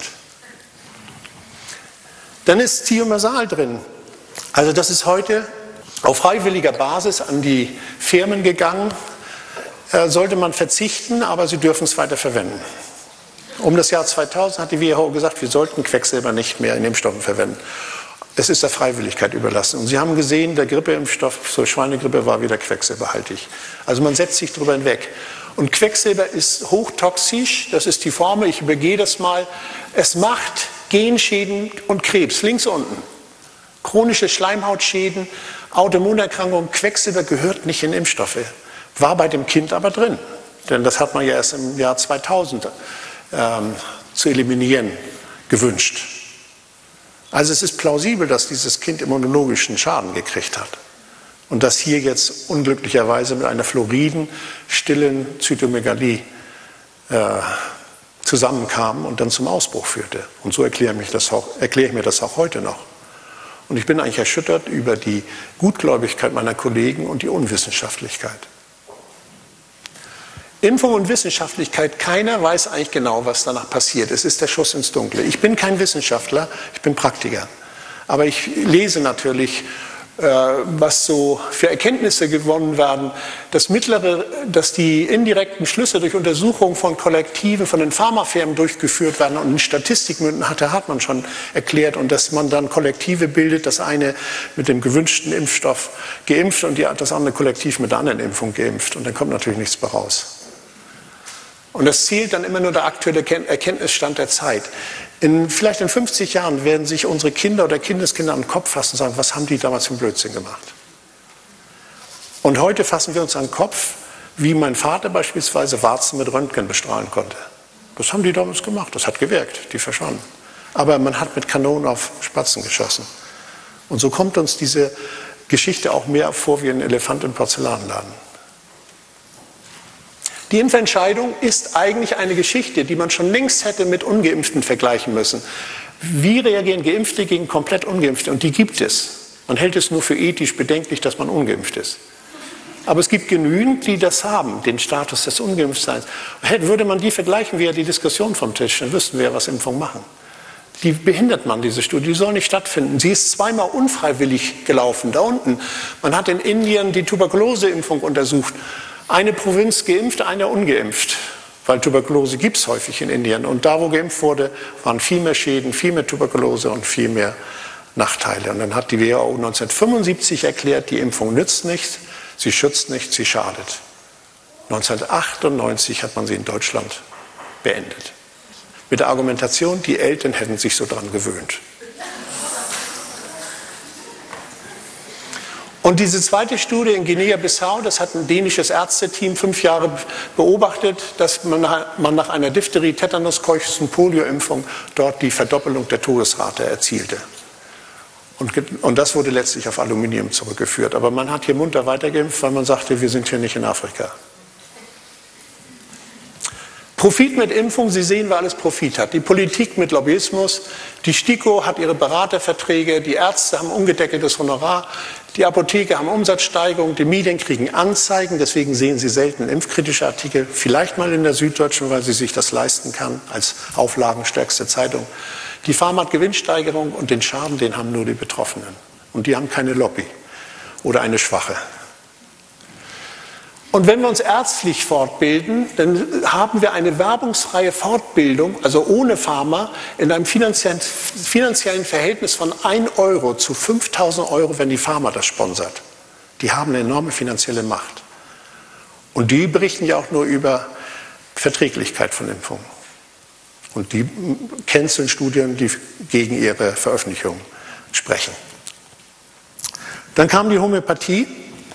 Dann ist Thiomyrsal drin. Also das ist heute auf freiwilliger Basis an die Firmen gegangen. Sollte man verzichten, aber sie dürfen es weiter verwenden. Um das Jahr 2000 hat die WHO gesagt, wir sollten Quecksilber nicht mehr in Impfstoffen verwenden. Es ist der Freiwilligkeit überlassen. Und Sie haben gesehen, der Grippeimpfstoff zur Schweinegrippe war wieder quecksilberhaltig. Also man setzt sich darüber hinweg. Und Quecksilber ist hochtoxisch, das ist die Formel, ich übergehe das mal. Es macht Genschäden und Krebs, links unten. Chronische Schleimhautschäden, Autoimmunerkrankungen, Quecksilber gehört nicht in Impfstoffe. War bei dem Kind aber drin. Denn das hat man ja erst im Jahr 2000 zu eliminieren gewünscht. Also es ist plausibel, dass dieses Kind immunologischen Schaden gekriegt hat. Und dass hier jetzt unglücklicherweise mit einer fluoriden, stillen Zytomegalie zusammenkam und dann zum Ausbruch führte. Und so erkläre ich mir das auch heute noch. Und ich bin eigentlich erschüttert über die Gutgläubigkeit meiner Kollegen und die Unwissenschaftlichkeit. Impfung und Wissenschaftlichkeit, keiner weiß eigentlich genau, was danach passiert. Es ist der Schuss ins Dunkle. Ich bin kein Wissenschaftler, ich bin Praktiker. Aber ich lese natürlich, was so für Erkenntnisse gewonnen werden. Dass die indirekten Schlüsse durch Untersuchungen von Kollektiven, von den Pharmafirmen durchgeführt werden und in Statistikmünden hat man schon erklärt. Und dass man dann Kollektive bildet, das eine mit dem gewünschten Impfstoff geimpft und das andere Kollektiv mit der anderen Impfung geimpft. Und dann kommt natürlich nichts mehr raus. Und das zählt dann immer nur der aktuelle Erkenntnisstand der Zeit. Vielleicht in 50 Jahren werden sich unsere Kinder oder Kindeskinder an den Kopf fassen und sagen, was haben die damals für einen Blödsinn gemacht? Und heute fassen wir uns an den Kopf, wie mein Vater beispielsweise Warzen mit Röntgen bestrahlen konnte. Das haben die damals gemacht, das hat gewirkt, die verschwanden. Aber man hat mit Kanonen auf Spatzen geschossen. Und so kommt uns diese Geschichte auch mehr vor wie ein Elefant im Porzellanladen. Die Impfentscheidung ist eigentlich eine Geschichte, die man schon längst hätte mit Ungeimpften vergleichen müssen. Wie reagieren Geimpfte gegen komplett Ungeimpfte? Und die gibt es. Man hält es nur für ethisch bedenklich, dass man ungeimpft ist. Aber es gibt genügend, die das haben, den Status des Ungeimpftseins. Würde man die vergleichen, wie die Diskussion vom Tisch, dann wüssten wir, was Impfungen machen. Die behindert man, diese Studie, die soll nicht stattfinden. Sie ist zweimal unfreiwillig gelaufen, da unten. Man hat in Indien die Tuberkuloseimpfung untersucht. Eine Provinz geimpft, eine ungeimpft, weil Tuberkulose gibt es häufig in Indien. Und da, wo geimpft wurde, waren viel mehr Schäden, viel mehr Tuberkulose und viel mehr Nachteile. Und dann hat die WHO 1975 erklärt, die Impfung nützt nichts, sie schützt nicht, sie schadet. 1998 hat man sie in Deutschland beendet. Mit der Argumentation, die Eltern hätten sich so dran gewöhnt. Und diese zweite Studie in Guinea-Bissau, das hat ein dänisches Ärzteteam 5 Jahre beobachtet, dass man nach einer Diphtherie, Tetanus, Keuchhusten und Polioimpfung dort die Verdoppelung der Todesrate erzielte. Und das wurde letztlich auf Aluminium zurückgeführt. Aber man hat hier munter weitergeimpft, weil man sagte, wir sind hier nicht in Afrika. Profit mit Impfung, Sie sehen, wer alles Profit hat. Die Politik mit Lobbyismus, die STIKO hat ihre Beraterverträge, die Ärzte haben ungedeckeltes Honorar, die Apotheker haben Umsatzsteigerung, die Medien kriegen Anzeigen, deswegen sehen Sie selten impfkritische Artikel, vielleicht mal in der Süddeutschen, weil sie sich das leisten kann, als auflagenstärkste Zeitung. Die Pharma hat Gewinnsteigerung und den Schaden, den haben nur die Betroffenen. Und die haben keine Lobby oder eine schwache. Und wenn wir uns ärztlich fortbilden, dann haben wir eine werbungsfreie Fortbildung, also ohne Pharma, in einem finanziellen Verhältnis von 1 Euro zu 5.000 Euro, wenn die Pharma das sponsert. Die haben eine enorme finanzielle Macht. Und die berichten ja auch nur über Verträglichkeit von Impfungen. Und die canceln Studien, die gegen ihre Veröffentlichung sprechen. Dann kam die Homöopathie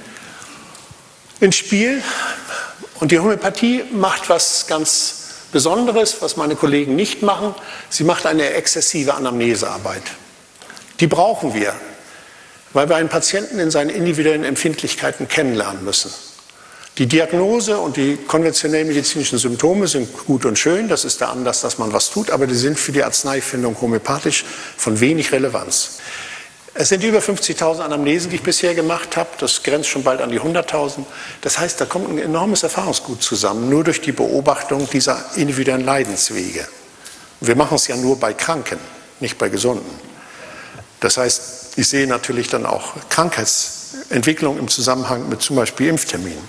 ins Spiel. Und die Homöopathie macht was ganz Besonderes, was meine Kollegen nicht machen. Sie macht eine exzessive Anamnesearbeit. Die brauchen wir, weil wir einen Patienten in seinen individuellen Empfindlichkeiten kennenlernen müssen. Die Diagnose und die konventionell medizinischen Symptome sind gut und schön, das ist der Anlass, dass man was tut, aber die sind für die Arzneifindung homöopathisch von wenig Relevanz. Es sind über 50.000 Anamnesen, die ich bisher gemacht habe. Das grenzt schon bald an die 100.000. Das heißt, da kommt ein enormes Erfahrungsgut zusammen, nur durch die Beobachtung dieser individuellen Leidenswege. Wir machen es ja nur bei Kranken, nicht bei Gesunden. Das heißt, ich sehe natürlich dann auch Krankheitsentwicklung im Zusammenhang mit zum Beispiel Impfterminen.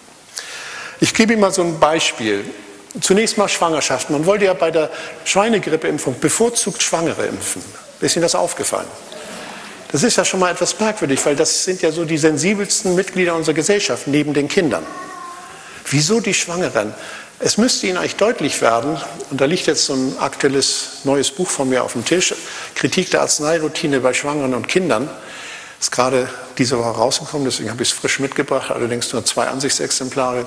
Ich gebe Ihnen mal so ein Beispiel. Zunächst mal Schwangerschaft. Man wollte ja bei der Schweinegrippeimpfung bevorzugt Schwangere impfen. Ist Ihnen das aufgefallen? Das ist ja schon mal etwas merkwürdig, weil das sind ja so die sensibelsten Mitglieder unserer Gesellschaft, neben den Kindern. Wieso die Schwangeren? Es müsste Ihnen eigentlich deutlich werden, und da liegt jetzt so ein aktuelles neues Buch von mir auf dem Tisch, Kritik der Arzneiroutine bei Schwangeren und Kindern, ist gerade diese Woche rausgekommen, deswegen habe ich es frisch mitgebracht, allerdings nur 2 Ansichtsexemplare.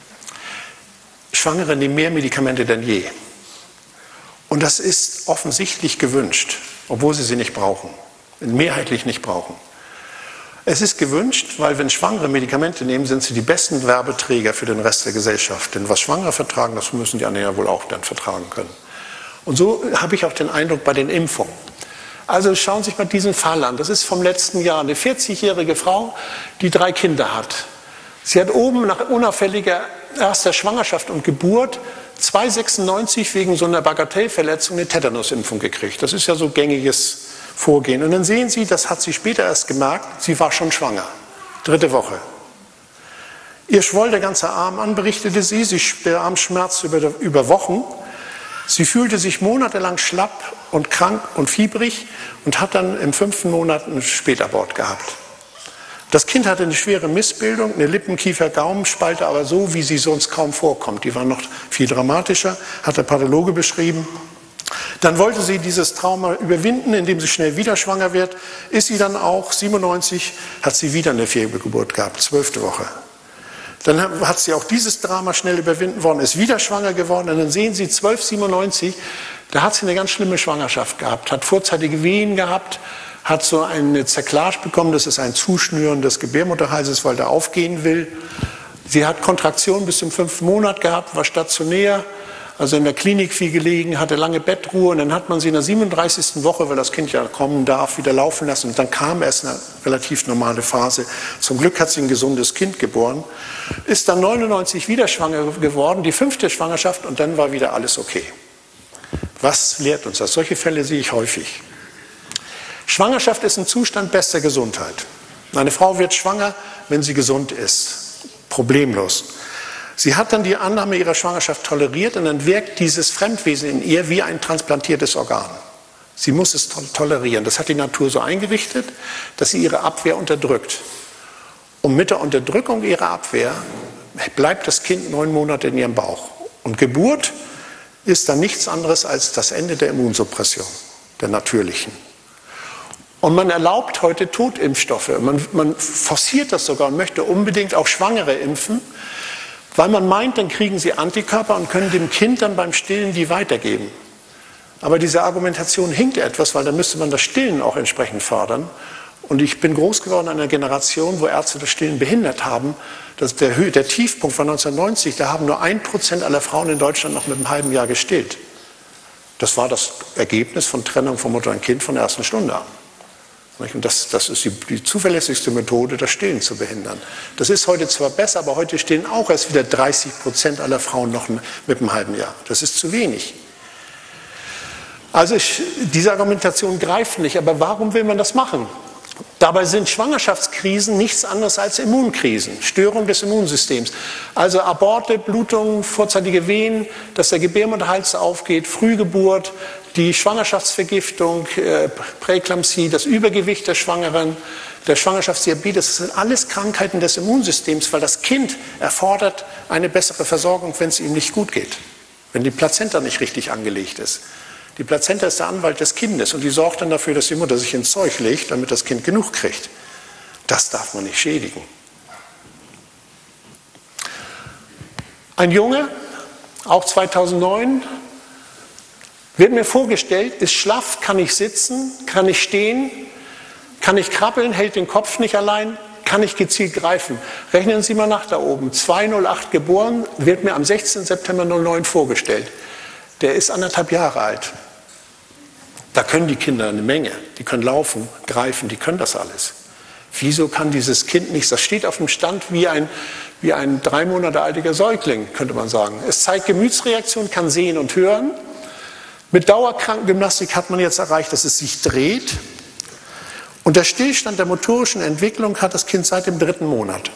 Schwangere nehmen mehr Medikamente denn je. Und das ist offensichtlich gewünscht, obwohl sie nicht brauchen. Mehrheitlich nicht brauchen. Es ist gewünscht, weil wenn Schwangere Medikamente nehmen, sind sie die besten Werbeträger für den Rest der Gesellschaft. Denn was Schwangere vertragen, das müssen die anderen ja wohl auch dann vertragen können. Und so habe ich auch den Eindruck bei den Impfungen. Also schauen Sie sich mal diesen Fall an. Das ist vom letzten Jahr. Eine 40-jährige Frau, die 3 Kinder hat. Sie hat oben nach unauffälliger erster Schwangerschaft und Geburt 2,96 wegen so einer Bagatellverletzung eine Tetanusimpfung gekriegt. Das ist ja so gängiges Vorgehen. Und dann sehen Sie, das hat sie später erst gemerkt, sie war schon schwanger. 3. Woche. Ihr schwoll der ganze Arm an, berichtete sie, der Arm schmerzte über Wochen. Sie fühlte sich monatelang schlapp und krank und fiebrig und hat dann im 5. Monat einen Spätabort gehabt. Das Kind hatte eine schwere Missbildung, eine Lippenkiefer-Gaumenspalte, aber so, wie sie sonst kaum vorkommt. Die war noch viel dramatischer, hat der Pathologe beschrieben. Dann wollte sie dieses Trauma überwinden, indem sie schnell wieder schwanger wird. Ist sie dann auch, 97, hat sie wieder eine Fehlgeburt gehabt, 12. Woche. Dann hat sie auch dieses Drama schnell überwinden wollen, ist wieder schwanger geworden. Und dann sehen Sie, 12,97, da hat sie eine ganz schlimme Schwangerschaft gehabt, hat vorzeitige Wehen gehabt, hat so eine Zerklage bekommen, das ist ein Zuschnüren des Gebärmutterhalses, weil der aufgehen will. Sie hat Kontraktionen bis zum 5. Monat gehabt, war stationär, also in der Klinik viel gelegen, hatte lange Bettruhe und dann hat man sie in der 37. Woche, weil das Kind ja kommen darf, wieder laufen lassen und dann kam erst eine relativ normale Phase. Zum Glück hat sie ein gesundes Kind geboren, ist dann 99 wieder schwanger geworden, die 5. Schwangerschaft und dann war wieder alles okay. Was lehrt uns das? Solche Fälle sehe ich häufig. Schwangerschaft ist ein Zustand bester Gesundheit. Eine Frau wird schwanger, wenn sie gesund ist, problemlos. Sie hat dann die Annahme ihrer Schwangerschaft toleriert und dann wirkt dieses Fremdwesen in ihr wie ein transplantiertes Organ. Sie muss es tolerieren. Das hat die Natur so eingerichtet, dass sie ihre Abwehr unterdrückt. Und mit der Unterdrückung ihrer Abwehr bleibt das Kind 9 Monate in ihrem Bauch. Und Geburt ist dann nichts anderes als das Ende der Immunsuppression, der natürlichen. Und man erlaubt heute Totimpfstoffe. Man forciert das sogar und möchte unbedingt auch Schwangere impfen, weil man meint, dann kriegen sie Antikörper und können dem Kind dann beim Stillen die weitergeben. Aber diese Argumentation hinkt etwas, weil dann müsste man das Stillen auch entsprechend fördern. Und ich bin groß geworden in einer Generation, wo Ärzte das Stillen behindert haben. Das ist der Tiefpunkt von 1990, da haben nur 1% aller Frauen in Deutschland noch mit einem halben Jahr gestillt. Das war das Ergebnis von Trennung von Mutter und Kind von der ersten Stunde an. Und das ist die zuverlässigste Methode, das Stillen zu behindern. Das ist heute zwar besser, aber heute stillen auch erst wieder 30% aller Frauen noch mit einem halben Jahr. Das ist zu wenig. Also diese Argumentation greift nicht, aber warum will man das machen? Dabei sind Schwangerschaftskrisen nichts anderes als Immunkrisen, Störung des Immunsystems. Also Aborte, Blutungen, vorzeitige Wehen, dass der Gebärmutterhals aufgeht, Frühgeburt, die Schwangerschaftsvergiftung, Präeklampsie, das Übergewicht der Schwangeren, der Schwangerschaftsdiabetes, das sind alles Krankheiten des Immunsystems, weil das Kind erfordert eine bessere Versorgung, wenn es ihm nicht gut geht, wenn die Plazenta nicht richtig angelegt ist. Die Plazenta ist der Anwalt des Kindes und die sorgt dann dafür, dass die Mutter sich ins Zeug legt, damit das Kind genug kriegt. Das darf man nicht schädigen. Ein Junge, auch 2009, wird mir vorgestellt, ist schlaff, kann nicht sitzen, kann nicht stehen, kann nicht krabbeln, hält den Kopf nicht allein, kann nicht gezielt greifen. Rechnen Sie mal nach da oben. 208 geboren, wird mir am 16. September 2009 vorgestellt. Der ist 1,5 Jahre alt. Da können die Kinder eine Menge. Die können laufen, greifen, die können das alles. Wieso kann dieses Kind nichts? Das steht auf dem Stand wie ein 3 Monate alter Säugling, könnte man sagen. Es zeigt Gemütsreaktion, kann sehen und hören. Mit Dauerkrankengymnastik hat man jetzt erreicht, dass es sich dreht. Und der Stillstand der motorischen Entwicklung hat das Kind seit dem 3. Monat.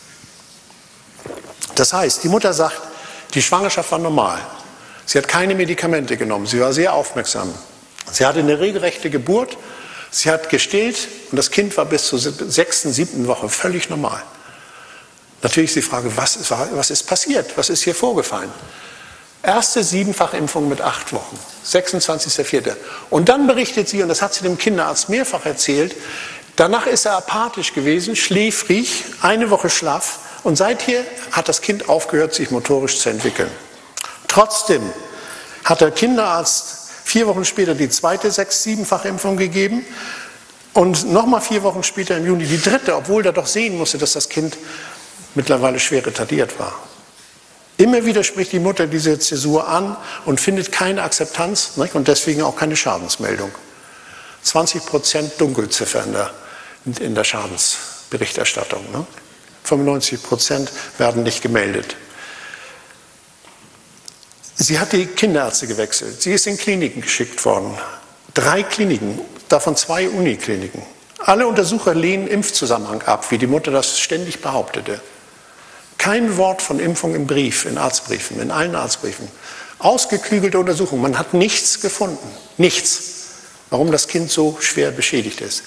Das heißt, die Mutter sagt, die Schwangerschaft war normal. Sie hat keine Medikamente genommen, sie war sehr aufmerksam. Sie hatte eine regelrechte Geburt, sie hat gestillt und das Kind war bis zur 6., 7. Woche völlig normal. Natürlich ist die Frage, was ist passiert, was ist hier vorgefallen? Erste 7-fach-Impfung mit 8 Wochen, 26.04. Und dann berichtet sie, und das hat sie dem Kinderarzt mehrfach erzählt, danach ist er apathisch gewesen, schläfrig, 1 Woche Schlaf und seither hat das Kind aufgehört, sich motorisch zu entwickeln. Trotzdem hat der Kinderarzt 4 Wochen später die zweite 6-7-fach-Impfung gegeben und nochmal 4 Wochen später im Juni die dritte, obwohl er doch sehen musste, dass das Kind mittlerweile schwer retardiert war. Immer wieder spricht die Mutter diese Zäsur an und findet keine Akzeptanz, nicht? Und deswegen auch keine Schadensmeldung. 20% Dunkelziffer in der Schadensberichterstattung. Ne? 95% werden nicht gemeldet. Sie hat die Kinderärzte gewechselt. Sie ist in Kliniken geschickt worden. 3 Kliniken, davon 2 Unikliniken. Alle Untersucher lehnen Impfzusammenhang ab, wie die Mutter das ständig behauptete. Kein Wort von Impfung im Brief, in Arztbriefen, in allen Arztbriefen. Ausgeklügelte Untersuchungen, man hat nichts gefunden. Nichts. Warum das Kind so schwer beschädigt ist.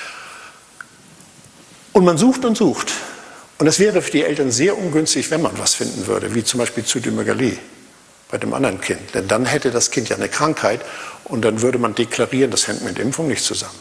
Und man sucht und sucht. Und es wäre für die Eltern sehr ungünstig, wenn man was finden würde, wie zum Beispiel Zytomegale bei dem anderen Kind. Denn dann hätte das Kind ja eine Krankheit und dann würde man deklarieren, das hängt mit Impfung nicht zusammen.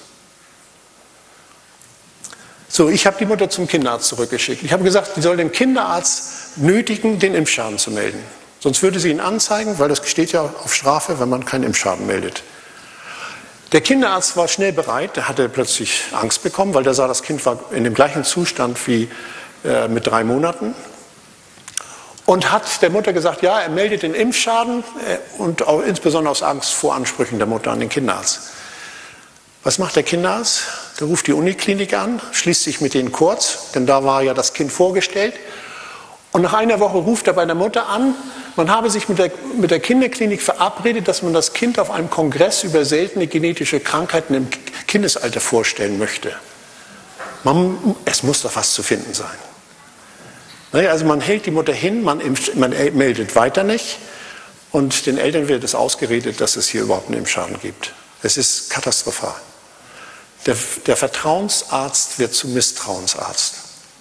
So, ich habe die Mutter zum Kinderarzt zurückgeschickt. Ich habe gesagt, sie soll den Kinderarzt nötigen, den Impfschaden zu melden. Sonst würde sie ihn anzeigen, weil das steht ja auf Strafe, wenn man keinen Impfschaden meldet. Der Kinderarzt war schnell bereit, der hatte plötzlich Angst bekommen, weil der sah, das Kind war in dem gleichen Zustand wie mit 3 Monaten. Und hat der Mutter gesagt, ja, er meldet den Impfschaden und auch insbesondere aus Angst vor Ansprüchen der Mutter an den Kinderarzt. Was macht der Kinderarzt? Der ruft die Uniklinik an, schließt sich mit denen kurz, denn da war ja das Kind vorgestellt. Und nach einer Woche ruft er bei der Mutter an, man habe sich mit der Kinderklinik verabredet, dass man das Kind auf einem Kongress über seltene genetische Krankheiten im Kindesalter vorstellen möchte. Es muss doch was zu finden sein. Also man hält die Mutter hin, man meldet weiter nicht und den Eltern wird es ausgeredet, dass es hier überhaupt einen Impfschaden gibt. Es ist katastrophal. Der Vertrauensarzt wird zum Misstrauensarzt.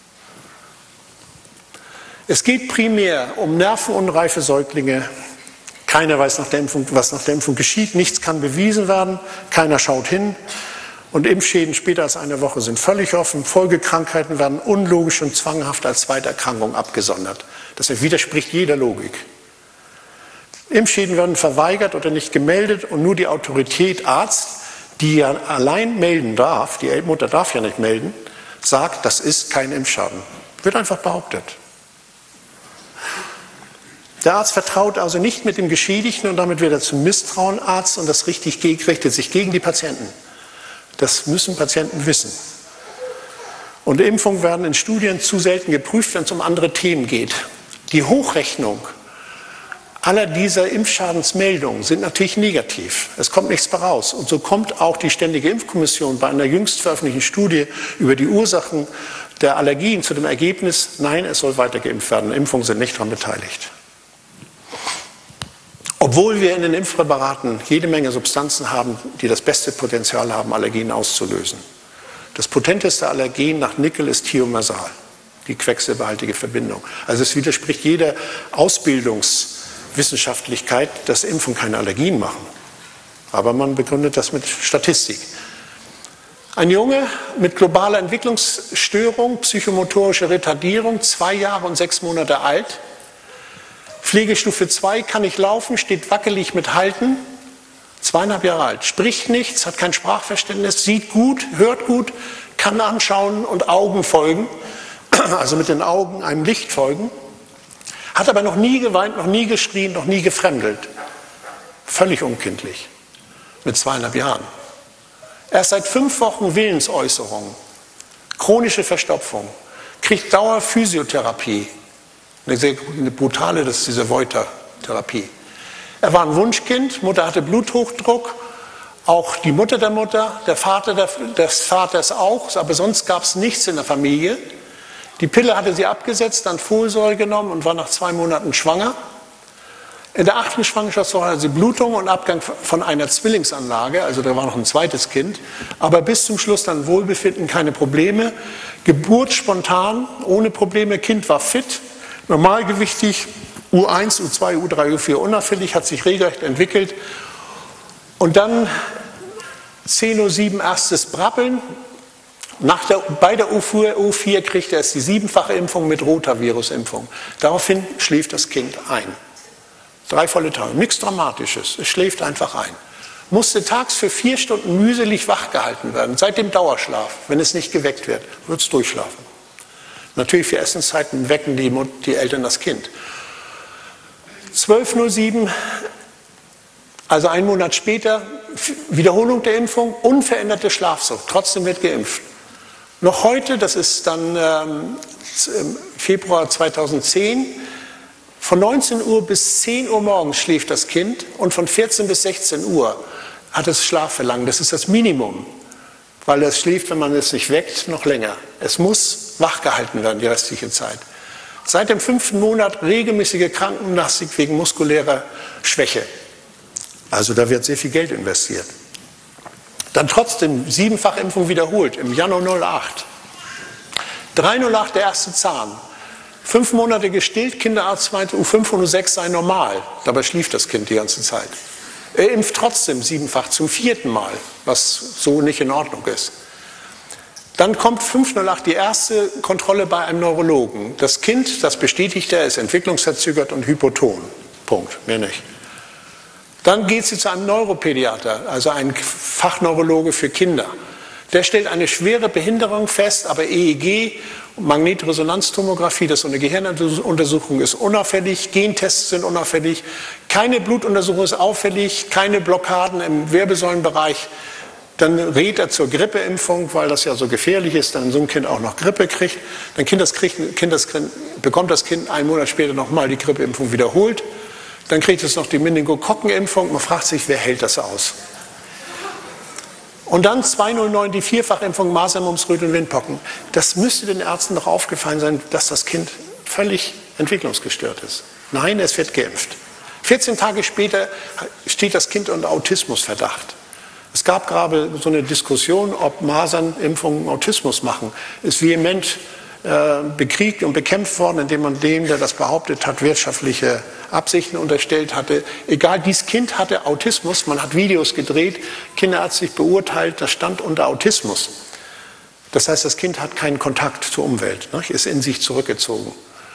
Es geht primär um nervenunreife Säuglinge. Keiner weiß, was nach der Impfung geschieht. Nichts kann bewiesen werden. Keiner schaut hin. Und Impfschäden später als eine Woche sind völlig offen. Folgekrankheiten werden unlogisch und zwanghaft als Zweiterkrankung abgesondert. Das widerspricht jeder Logik. Impfschäden werden verweigert oder nicht gemeldet und nur die Autorität Arzt, die ja allein melden darf, die Mutter darf ja nicht melden, sagt, das ist kein Impfschaden. Wird einfach behauptet. Der Arzt vertraut also nicht mit dem Geschädigten und damit wird er zum Misstrauenarzt und das richtet sich gegen die Patienten. Das müssen Patienten wissen. Und Impfungen werden in Studien zu selten geprüft, wenn es um andere Themen geht. Die Hochrechnung aller dieser Impfschadensmeldungen sind natürlich negativ. Es kommt nichts mehr raus. Und so kommt auch die Ständige Impfkommission bei einer jüngst veröffentlichten Studie über die Ursachen der Allergien zu dem Ergebnis, nein, es soll weiter geimpft werden. Impfungen sind nicht daran beteiligt. Obwohl wir in den Impfpräparaten jede Menge Substanzen haben, die das beste Potenzial haben, Allergien auszulösen. Das potenteste Allergen nach Nickel ist Thiomersal, die quecksilberhaltige Verbindung. Also es widerspricht jeder Ausbildungswissenschaftlichkeit, dass Impfungen keine Allergien machen. Aber man begründet das mit Statistik. Ein Junge mit globaler Entwicklungsstörung, psychomotorische Retardierung, 2 Jahre und 6 Monate alt, Pflegestufe 2, kann nicht laufen, steht wackelig mit Halten, 2,5 Jahre alt, spricht nichts, hat kein Sprachverständnis, sieht gut, hört gut, kann anschauen und Augen folgen, also mit den Augen einem Licht folgen, hat aber noch nie geweint, noch nie geschrien, noch nie gefremdelt. Völlig unkindlich, mit 2,5 Jahren. Erst seit 5 Wochen Willensäußerung, chronische Verstopfung, kriegt Dauerphysiotherapie. Eine sehr brutale, das ist diese Voiter-Therapie. Er war ein Wunschkind, Mutter hatte Bluthochdruck, auch die Mutter der Mutter, der Vater des Vaters auch, aber sonst gab es nichts in der Familie. Die Pille hatte sie abgesetzt, dann Folsäure genommen und war nach 2 Monaten schwanger. In der 8. Schwangerschaftswoche hatte sie Blutung und Abgang von einer Zwillingsanlage, also da war noch ein zweites Kind, aber bis zum Schluss dann Wohlbefinden, keine Probleme. Geburt spontan, ohne Probleme, Kind war fit. Normalgewichtig, U1, U2, U3, U4 unauffällig, hat sich regelrecht entwickelt. Und dann 10:07 Uhr erstes Brabbeln. Bei der U4 kriegt er erst die 7-fache Impfung mit Rotavirus-Impfung. Daraufhin schläft das Kind ein. 3 volle Tage, nichts Dramatisches, es schläft einfach ein. Musste tags für 4 Stunden mühselig wachgehalten werden, seitdem Dauerschlaf. Wenn es nicht geweckt wird, wird es durchschlafen. Natürlich für Essenszeiten wecken die Eltern das Kind. 12:07 Uhr, also 1 Monat später, Wiederholung der Impfung, unveränderte Schlafsucht, trotzdem wird geimpft. Noch heute, das ist dann Februar 2010, von 19 Uhr bis 10 Uhr morgens schläft das Kind und von 14 bis 16 Uhr hat es Schlafverlangen. Das ist das Minimum, weil es schläft, wenn man es nicht weckt, noch länger. Es muss wachgehalten werden die restliche Zeit. Seit dem 5. Monat regelmäßige Krankengymnastik wegen muskulärer Schwäche. Also da wird sehr viel Geld investiert. Dann trotzdem 7-fache Impfung wiederholt im Januar 08. 3:08 der erste Zahn. 5 Monate gestillt, Kinderarzt meinte, U5 und U6 sei normal. Dabei schlief das Kind die ganze Zeit. Er impft trotzdem 7-fach zum 4. Mal, was so nicht in Ordnung ist. Dann kommt 5:08 die erste Kontrolle bei einem Neurologen. Das Kind, das bestätigt er, ist entwicklungsverzögert und hypoton. Punkt, mehr nicht. Dann geht sie zu einem Neuropädiater, also ein Fachneurologe für Kinder. Der stellt eine schwere Behinderung fest, aber EEG, Magnetresonanztomographie, das ist so eine Gehirnuntersuchung, ist unauffällig, Gentests sind unauffällig, keine Blutuntersuchung ist auffällig, keine Blockaden im Wirbelsäulenbereich. Dann rät er zur Grippeimpfung, weil das ja so gefährlich ist, dann so ein Kind auch noch Grippe kriegt. Dann bekommt das Kind 1 Monat später nochmal die Grippeimpfung wiederholt. Dann kriegt es noch die Meningokokkenimpfung. Man fragt sich, wer hält das aus? Und dann 2009 die 4-fache-Impfung Masern, Mumps, Röteln und Windpocken. Das müsste den Ärzten doch aufgefallen sein, dass das Kind völlig entwicklungsgestört ist. Nein, es wird geimpft. 14 Tage später steht das Kind unter Autismusverdacht. Es gab gerade so eine Diskussion, ob Masernimpfungen Autismus machen. Ist vehement bekriegt und bekämpft worden, indem man dem, der das behauptet hat, wirtschaftliche Absichten unterstellt hatte. Egal, dieses Kind hatte Autismus, man hat Videos gedreht, kinderärztlich beurteilt, das stand unter Autismus. Das heißt, das Kind hat keinen Kontakt zur Umwelt, ist in sich zurückgezogen.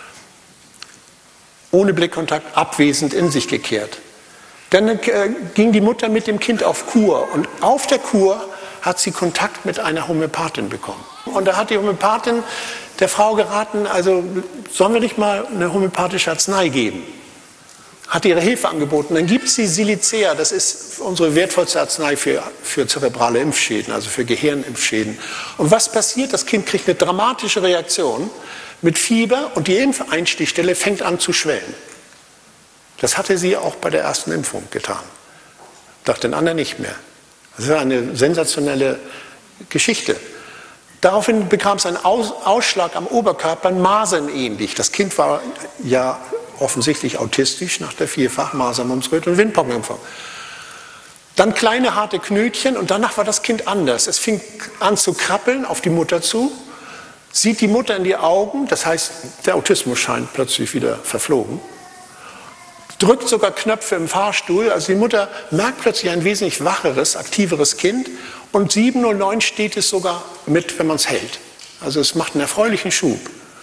Ohne Blickkontakt, abwesend in sich gekehrt. Dann ging die Mutter mit dem Kind auf Kur und auf der Kur hat sie Kontakt mit einer Homöopathin bekommen. Und da hat die Homöopathin der Frau geraten, also sollen wir nicht mal eine homöopathische Arznei geben? Hat ihre Hilfe angeboten. Dann gibt sie Silicea, das ist unsere wertvollste Arznei für zerebrale Impfschäden, also für Gehirnimpfschäden. Und was passiert? Das Kind kriegt eine dramatische Reaktion mit Fieber und die Impfeinstichstelle fängt an zu schwellen. Das hatte sie auch bei der ersten Impfung getan. Nach den anderen nicht mehr. Das war eine sensationelle Geschichte. Daraufhin bekam es einen Ausschlag am Oberkörper, masernähnlich. Das Kind war ja offensichtlich autistisch nach der vierfach Masern, Mumps, und Windpockenimpfung. Dann kleine harte Knötchen und danach war das Kind anders. Es fing an zu krabbeln auf die Mutter zu, sieht die Mutter in die Augen, das heißt, der Autismus scheint plötzlich wieder verflogen. Drückt sogar Knöpfe im Fahrstuhl, also die Mutter merkt plötzlich ein wesentlich wacheres, aktiveres Kind und 7:09 steht es sogar mit, wenn man es hält. Also es macht einen erfreulichen Schub.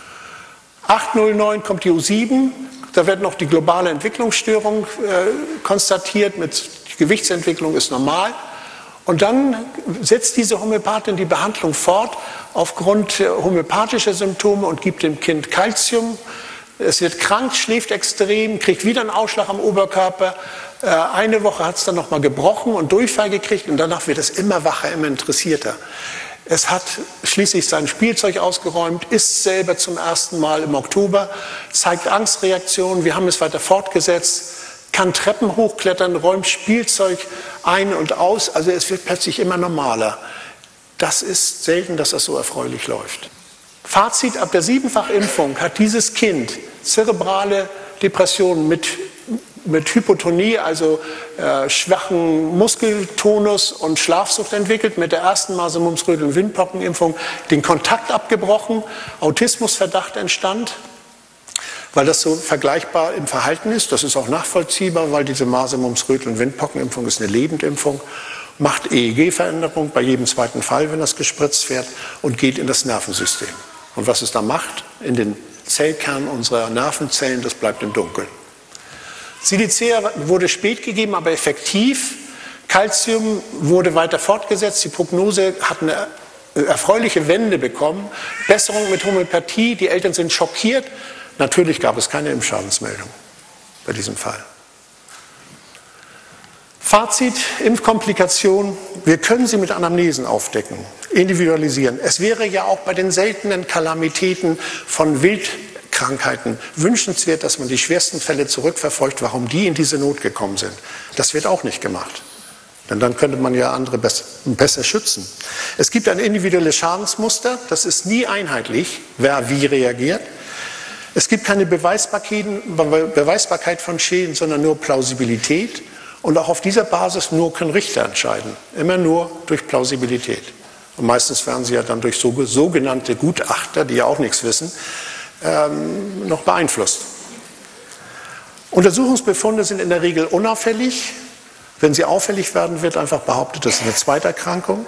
8:09 kommt die U7, da wird noch die globale Entwicklungsstörung konstatiert, die Gewichtsentwicklung ist normal. Und dann setzt diese Homöopathin die Behandlung fort aufgrund homöopathischer Symptome und gibt dem Kind Calcium. Es wird krank, schläft extrem, kriegt wieder einen Ausschlag am Oberkörper. Eine Woche hat es dann nochmal gebrochen und Durchfall gekriegt und danach wird es immer wacher, immer interessierter. Es hat schließlich sein Spielzeug ausgeräumt, isst selber zum ersten Mal im Oktober, zeigt Angstreaktionen, wir haben es weiter fortgesetzt, kann Treppen hochklettern, räumt Spielzeug ein und aus, also es wird plötzlich immer normaler. Das ist selten, dass das so erfreulich läuft. Fazit, ab der 7-fach-Impfung hat dieses Kind zerebrale Depressionen mit Hypotonie, also schwachen Muskeltonus und Schlafsucht entwickelt, mit der ersten Masern, Mumps, Röteln- und Windpockenimpfung den Kontakt abgebrochen, Autismusverdacht entstand, weil das so vergleichbar im Verhalten ist. Das ist auch nachvollziehbar, weil diese Masern, Mumps, Röteln- und Windpockenimpfung ist eine Lebendimpfung, macht EEG-Veränderung bei jedem zweiten Fall, wenn das gespritzt wird, und geht in das Nervensystem. Und was es da macht, in den Zellkern unserer Nervenzellen, das bleibt im Dunkeln. Silicea wurde spät gegeben, aber effektiv. Calcium wurde weiter fortgesetzt. Die Prognose hat eine erfreuliche Wende bekommen. Besserung mit Homöopathie. Die Eltern sind schockiert. Natürlich gab es keine Impfschadensmeldung bei diesem Fall. Fazit, Impfkomplikationen, wir können sie mit Anamnesen aufdecken, individualisieren. Es wäre ja auch bei den seltenen Kalamitäten von Wildkrankheiten wünschenswert, dass man die schwersten Fälle zurückverfolgt, warum die in diese Not gekommen sind. Das wird auch nicht gemacht, denn dann könnte man ja andere besser schützen. Es gibt ein individuelles Schadensmuster, das ist nie einheitlich, wer wie reagiert. Es gibt keine Beweisbarkeit von Schäden, sondern nur Plausibilität. Und auch auf dieser Basis nur können Richter entscheiden, immer nur durch Plausibilität. Und meistens werden sie ja dann durch sogenannte Gutachter, die ja auch nichts wissen, noch beeinflusst. Untersuchungsbefunde sind in der Regel unauffällig. Wenn sie auffällig werden, wird einfach behauptet, das ist eine Zweiterkrankung.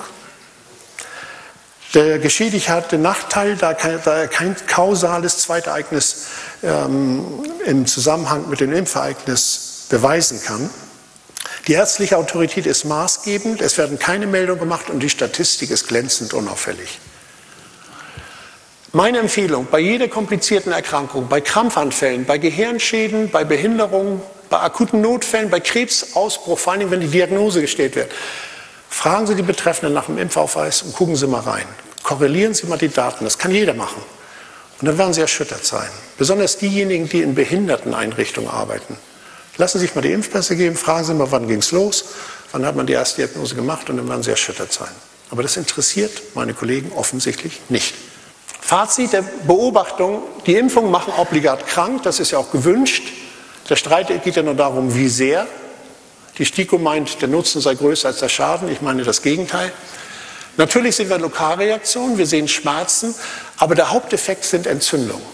Der Geschädigte hat den Nachteil, da er kein kausales Zweitereignis im Zusammenhang mit dem Impfereignis beweisen kann. Die ärztliche Autorität ist maßgebend, es werden keine Meldungen gemacht und die Statistik ist glänzend unauffällig. Meine Empfehlung, bei jeder komplizierten Erkrankung, bei Krampfanfällen, bei Gehirnschäden, bei Behinderungen, bei akuten Notfällen, bei Krebsausbruch, vor allem wenn die Diagnose gestellt wird, fragen Sie die Betreffenden nach dem Impfausweis und gucken Sie mal rein. Korrelieren Sie mal die Daten, das kann jeder machen. Und dann werden Sie erschüttert sein. Besonders diejenigen, die in Behinderteneinrichtungen arbeiten. Lassen Sie sich mal die Impfpässe geben, fragen Sie mal, wann ging es los, wann hat man die erste Diagnose gemacht und dann werden Sie erschüttert sein. Aber das interessiert meine Kollegen offensichtlich nicht. Fazit der Beobachtung, die Impfungen machen obligat krank, das ist ja auch gewünscht. Der Streit geht ja nur darum, wie sehr. Die STIKO meint, der Nutzen sei größer als der Schaden, ich meine das Gegenteil. Natürlich sehen wir Lokalreaktionen, wir sehen Schmerzen, Aber der Haupteffekt sind Entzündungen.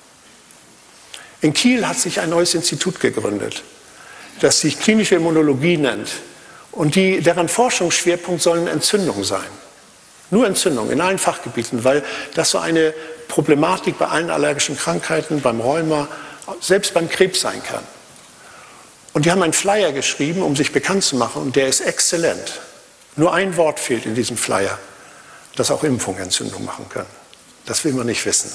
In Kiel hat sich ein neues Institut gegründet, das sich klinische Immunologie nennt. Und deren Forschungsschwerpunkt sollen Entzündungen sein. Nur Entzündungen in allen Fachgebieten, weil das so eine Problematik bei allen allergischen Krankheiten, beim Rheuma, selbst beim Krebs sein kann. Und die haben einen Flyer geschrieben, um sich bekannt zu machen, und der ist exzellent. Nur ein Wort fehlt in diesem Flyer, dass auch Impfungen Entzündung machen können. Das will man nicht wissen.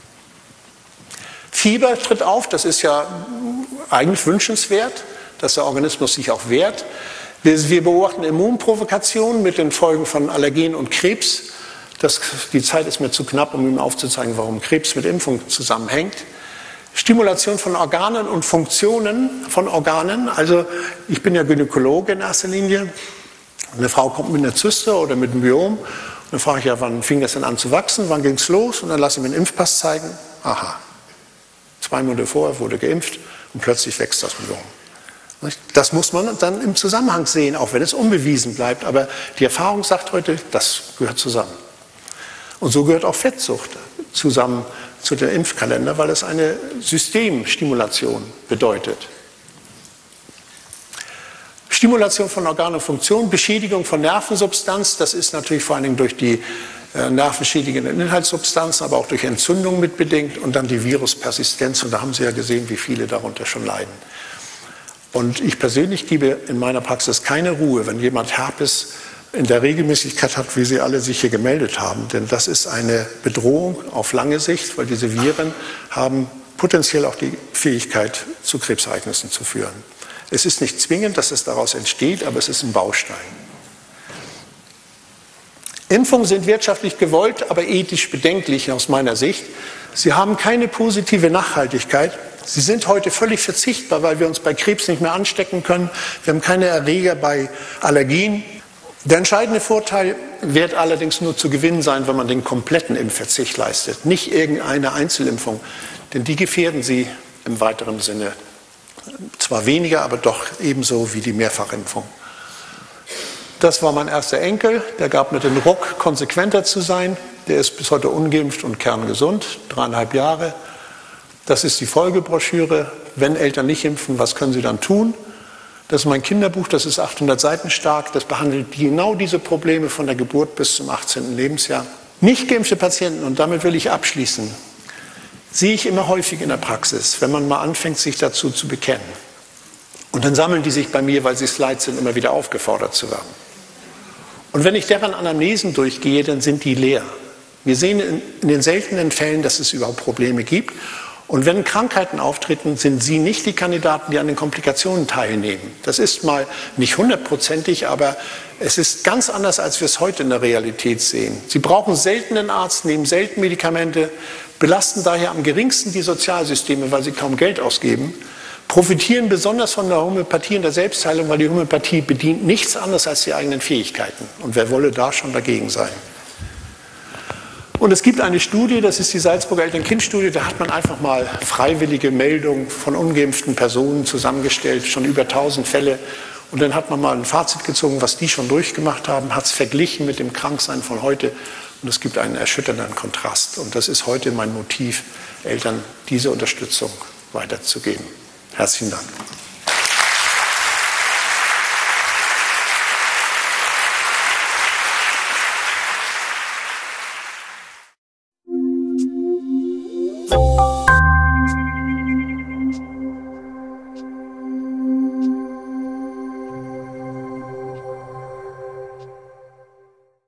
Fieber tritt auf, das ist ja eigentlich wünschenswert, dass der Organismus sich auch wehrt. Wir beobachten Immunprovokationen mit den Folgen von Allergien und Krebs. Die Zeit ist mir zu knapp, um Ihnen aufzuzeigen, warum Krebs mit Impfung zusammenhängt. Stimulation von Organen und Funktionen von Organen. Also ich bin ja Gynäkologe in erster Linie. Eine Frau kommt mit einer Zyste oder mit einem Myom. Und dann frage ich ja, wann fing das denn an zu wachsen? Wann ging es los? Und dann lasse ich mir einen Impfpass zeigen. Aha, 2 Monate vorher wurde geimpft und plötzlich wächst das Myom. Das muss man dann im Zusammenhang sehen, auch wenn es unbewiesen bleibt. Aber die Erfahrung sagt heute, das gehört zusammen. Und so gehört auch Fettsucht zusammen zu dem Impfkalender, weil es eine Systemstimulation bedeutet. Stimulation von Organ und Funktion, Beschädigung von Nervensubstanz, das ist natürlich vor allen Dingen durch die nervenschädigenden Inhaltssubstanzen, aber auch durch Entzündung mitbedingt, und dann die Viruspersistenz, und da haben Sie ja gesehen, wie viele darunter schon leiden. Und ich persönlich gebe in meiner Praxis keine Ruhe, wenn jemand Herpes in der Regelmäßigkeit hat, wie Sie alle sich hier gemeldet haben. Denn das ist eine Bedrohung auf lange Sicht, weil diese Viren haben potenziell auch die Fähigkeit, zu Krebsereignissen zu führen. Es ist nicht zwingend, dass es daraus entsteht, aber es ist ein Baustein. Impfungen sind wirtschaftlich gewollt, aber ethisch bedenklich aus meiner Sicht. Sie haben keine positive Nachhaltigkeit. Sie sind heute völlig verzichtbar, weil wir uns bei Krebs nicht mehr anstecken können. Wir haben keine Erreger bei Allergien. Der entscheidende Vorteil wird allerdings nur zu gewinnen sein, wenn man den kompletten Impfverzicht leistet, nicht irgendeine Einzelimpfung, denn die gefährden Sie im weiteren Sinne. Zwar weniger, aber doch ebenso wie die Mehrfachimpfung. Das war mein erster Enkel, der gab mir den Ruck, konsequenter zu sein. Der ist bis heute ungeimpft und kerngesund, 3,5 Jahre. Das ist die Folgebroschüre. Wenn Eltern nicht impfen, was können sie dann tun? Das ist mein Kinderbuch, das ist 800 Seiten stark. Das behandelt genau diese Probleme von der Geburt bis zum 18. Lebensjahr. Nicht geimpfte Patienten, und damit will ich abschließen, sehe ich immer häufig in der Praxis, wenn man mal anfängt, sich dazu zu bekennen. Und dann sammeln die sich bei mir, weil sie es leid sind, immer wieder aufgefordert zu werden. Und wenn ich deren Anamnesen durchgehe, dann sind die leer. Wir sehen in den seltenen Fällen, dass es überhaupt Probleme gibt. Und wenn Krankheiten auftreten, sind sie nicht die Kandidaten, die an den Komplikationen teilnehmen. Das ist mal nicht 100%ig, aber es ist ganz anders, als wir es heute in der Realität sehen. Sie brauchen selten einen Arzt, nehmen selten Medikamente, belasten daher am geringsten die Sozialsysteme, weil sie kaum Geld ausgeben, profitieren besonders von der Homöopathie und der Selbstheilung, weil die Homöopathie bedient nichts anderes als die eigenen Fähigkeiten. Und wer wolle da schon dagegen sein? Und es gibt eine Studie, das ist die Salzburger Eltern-Kind-Studie, da hat man einfach mal freiwillige Meldungen von ungeimpften Personen zusammengestellt, schon über 1000 Fälle. Und dann hat man mal ein Fazit gezogen, was die schon durchgemacht haben, hat es verglichen mit dem Kranksein von heute. Und es gibt einen erschütternden Kontrast. Und das ist heute mein Motiv, Eltern diese Unterstützung weiterzugeben. Herzlichen Dank.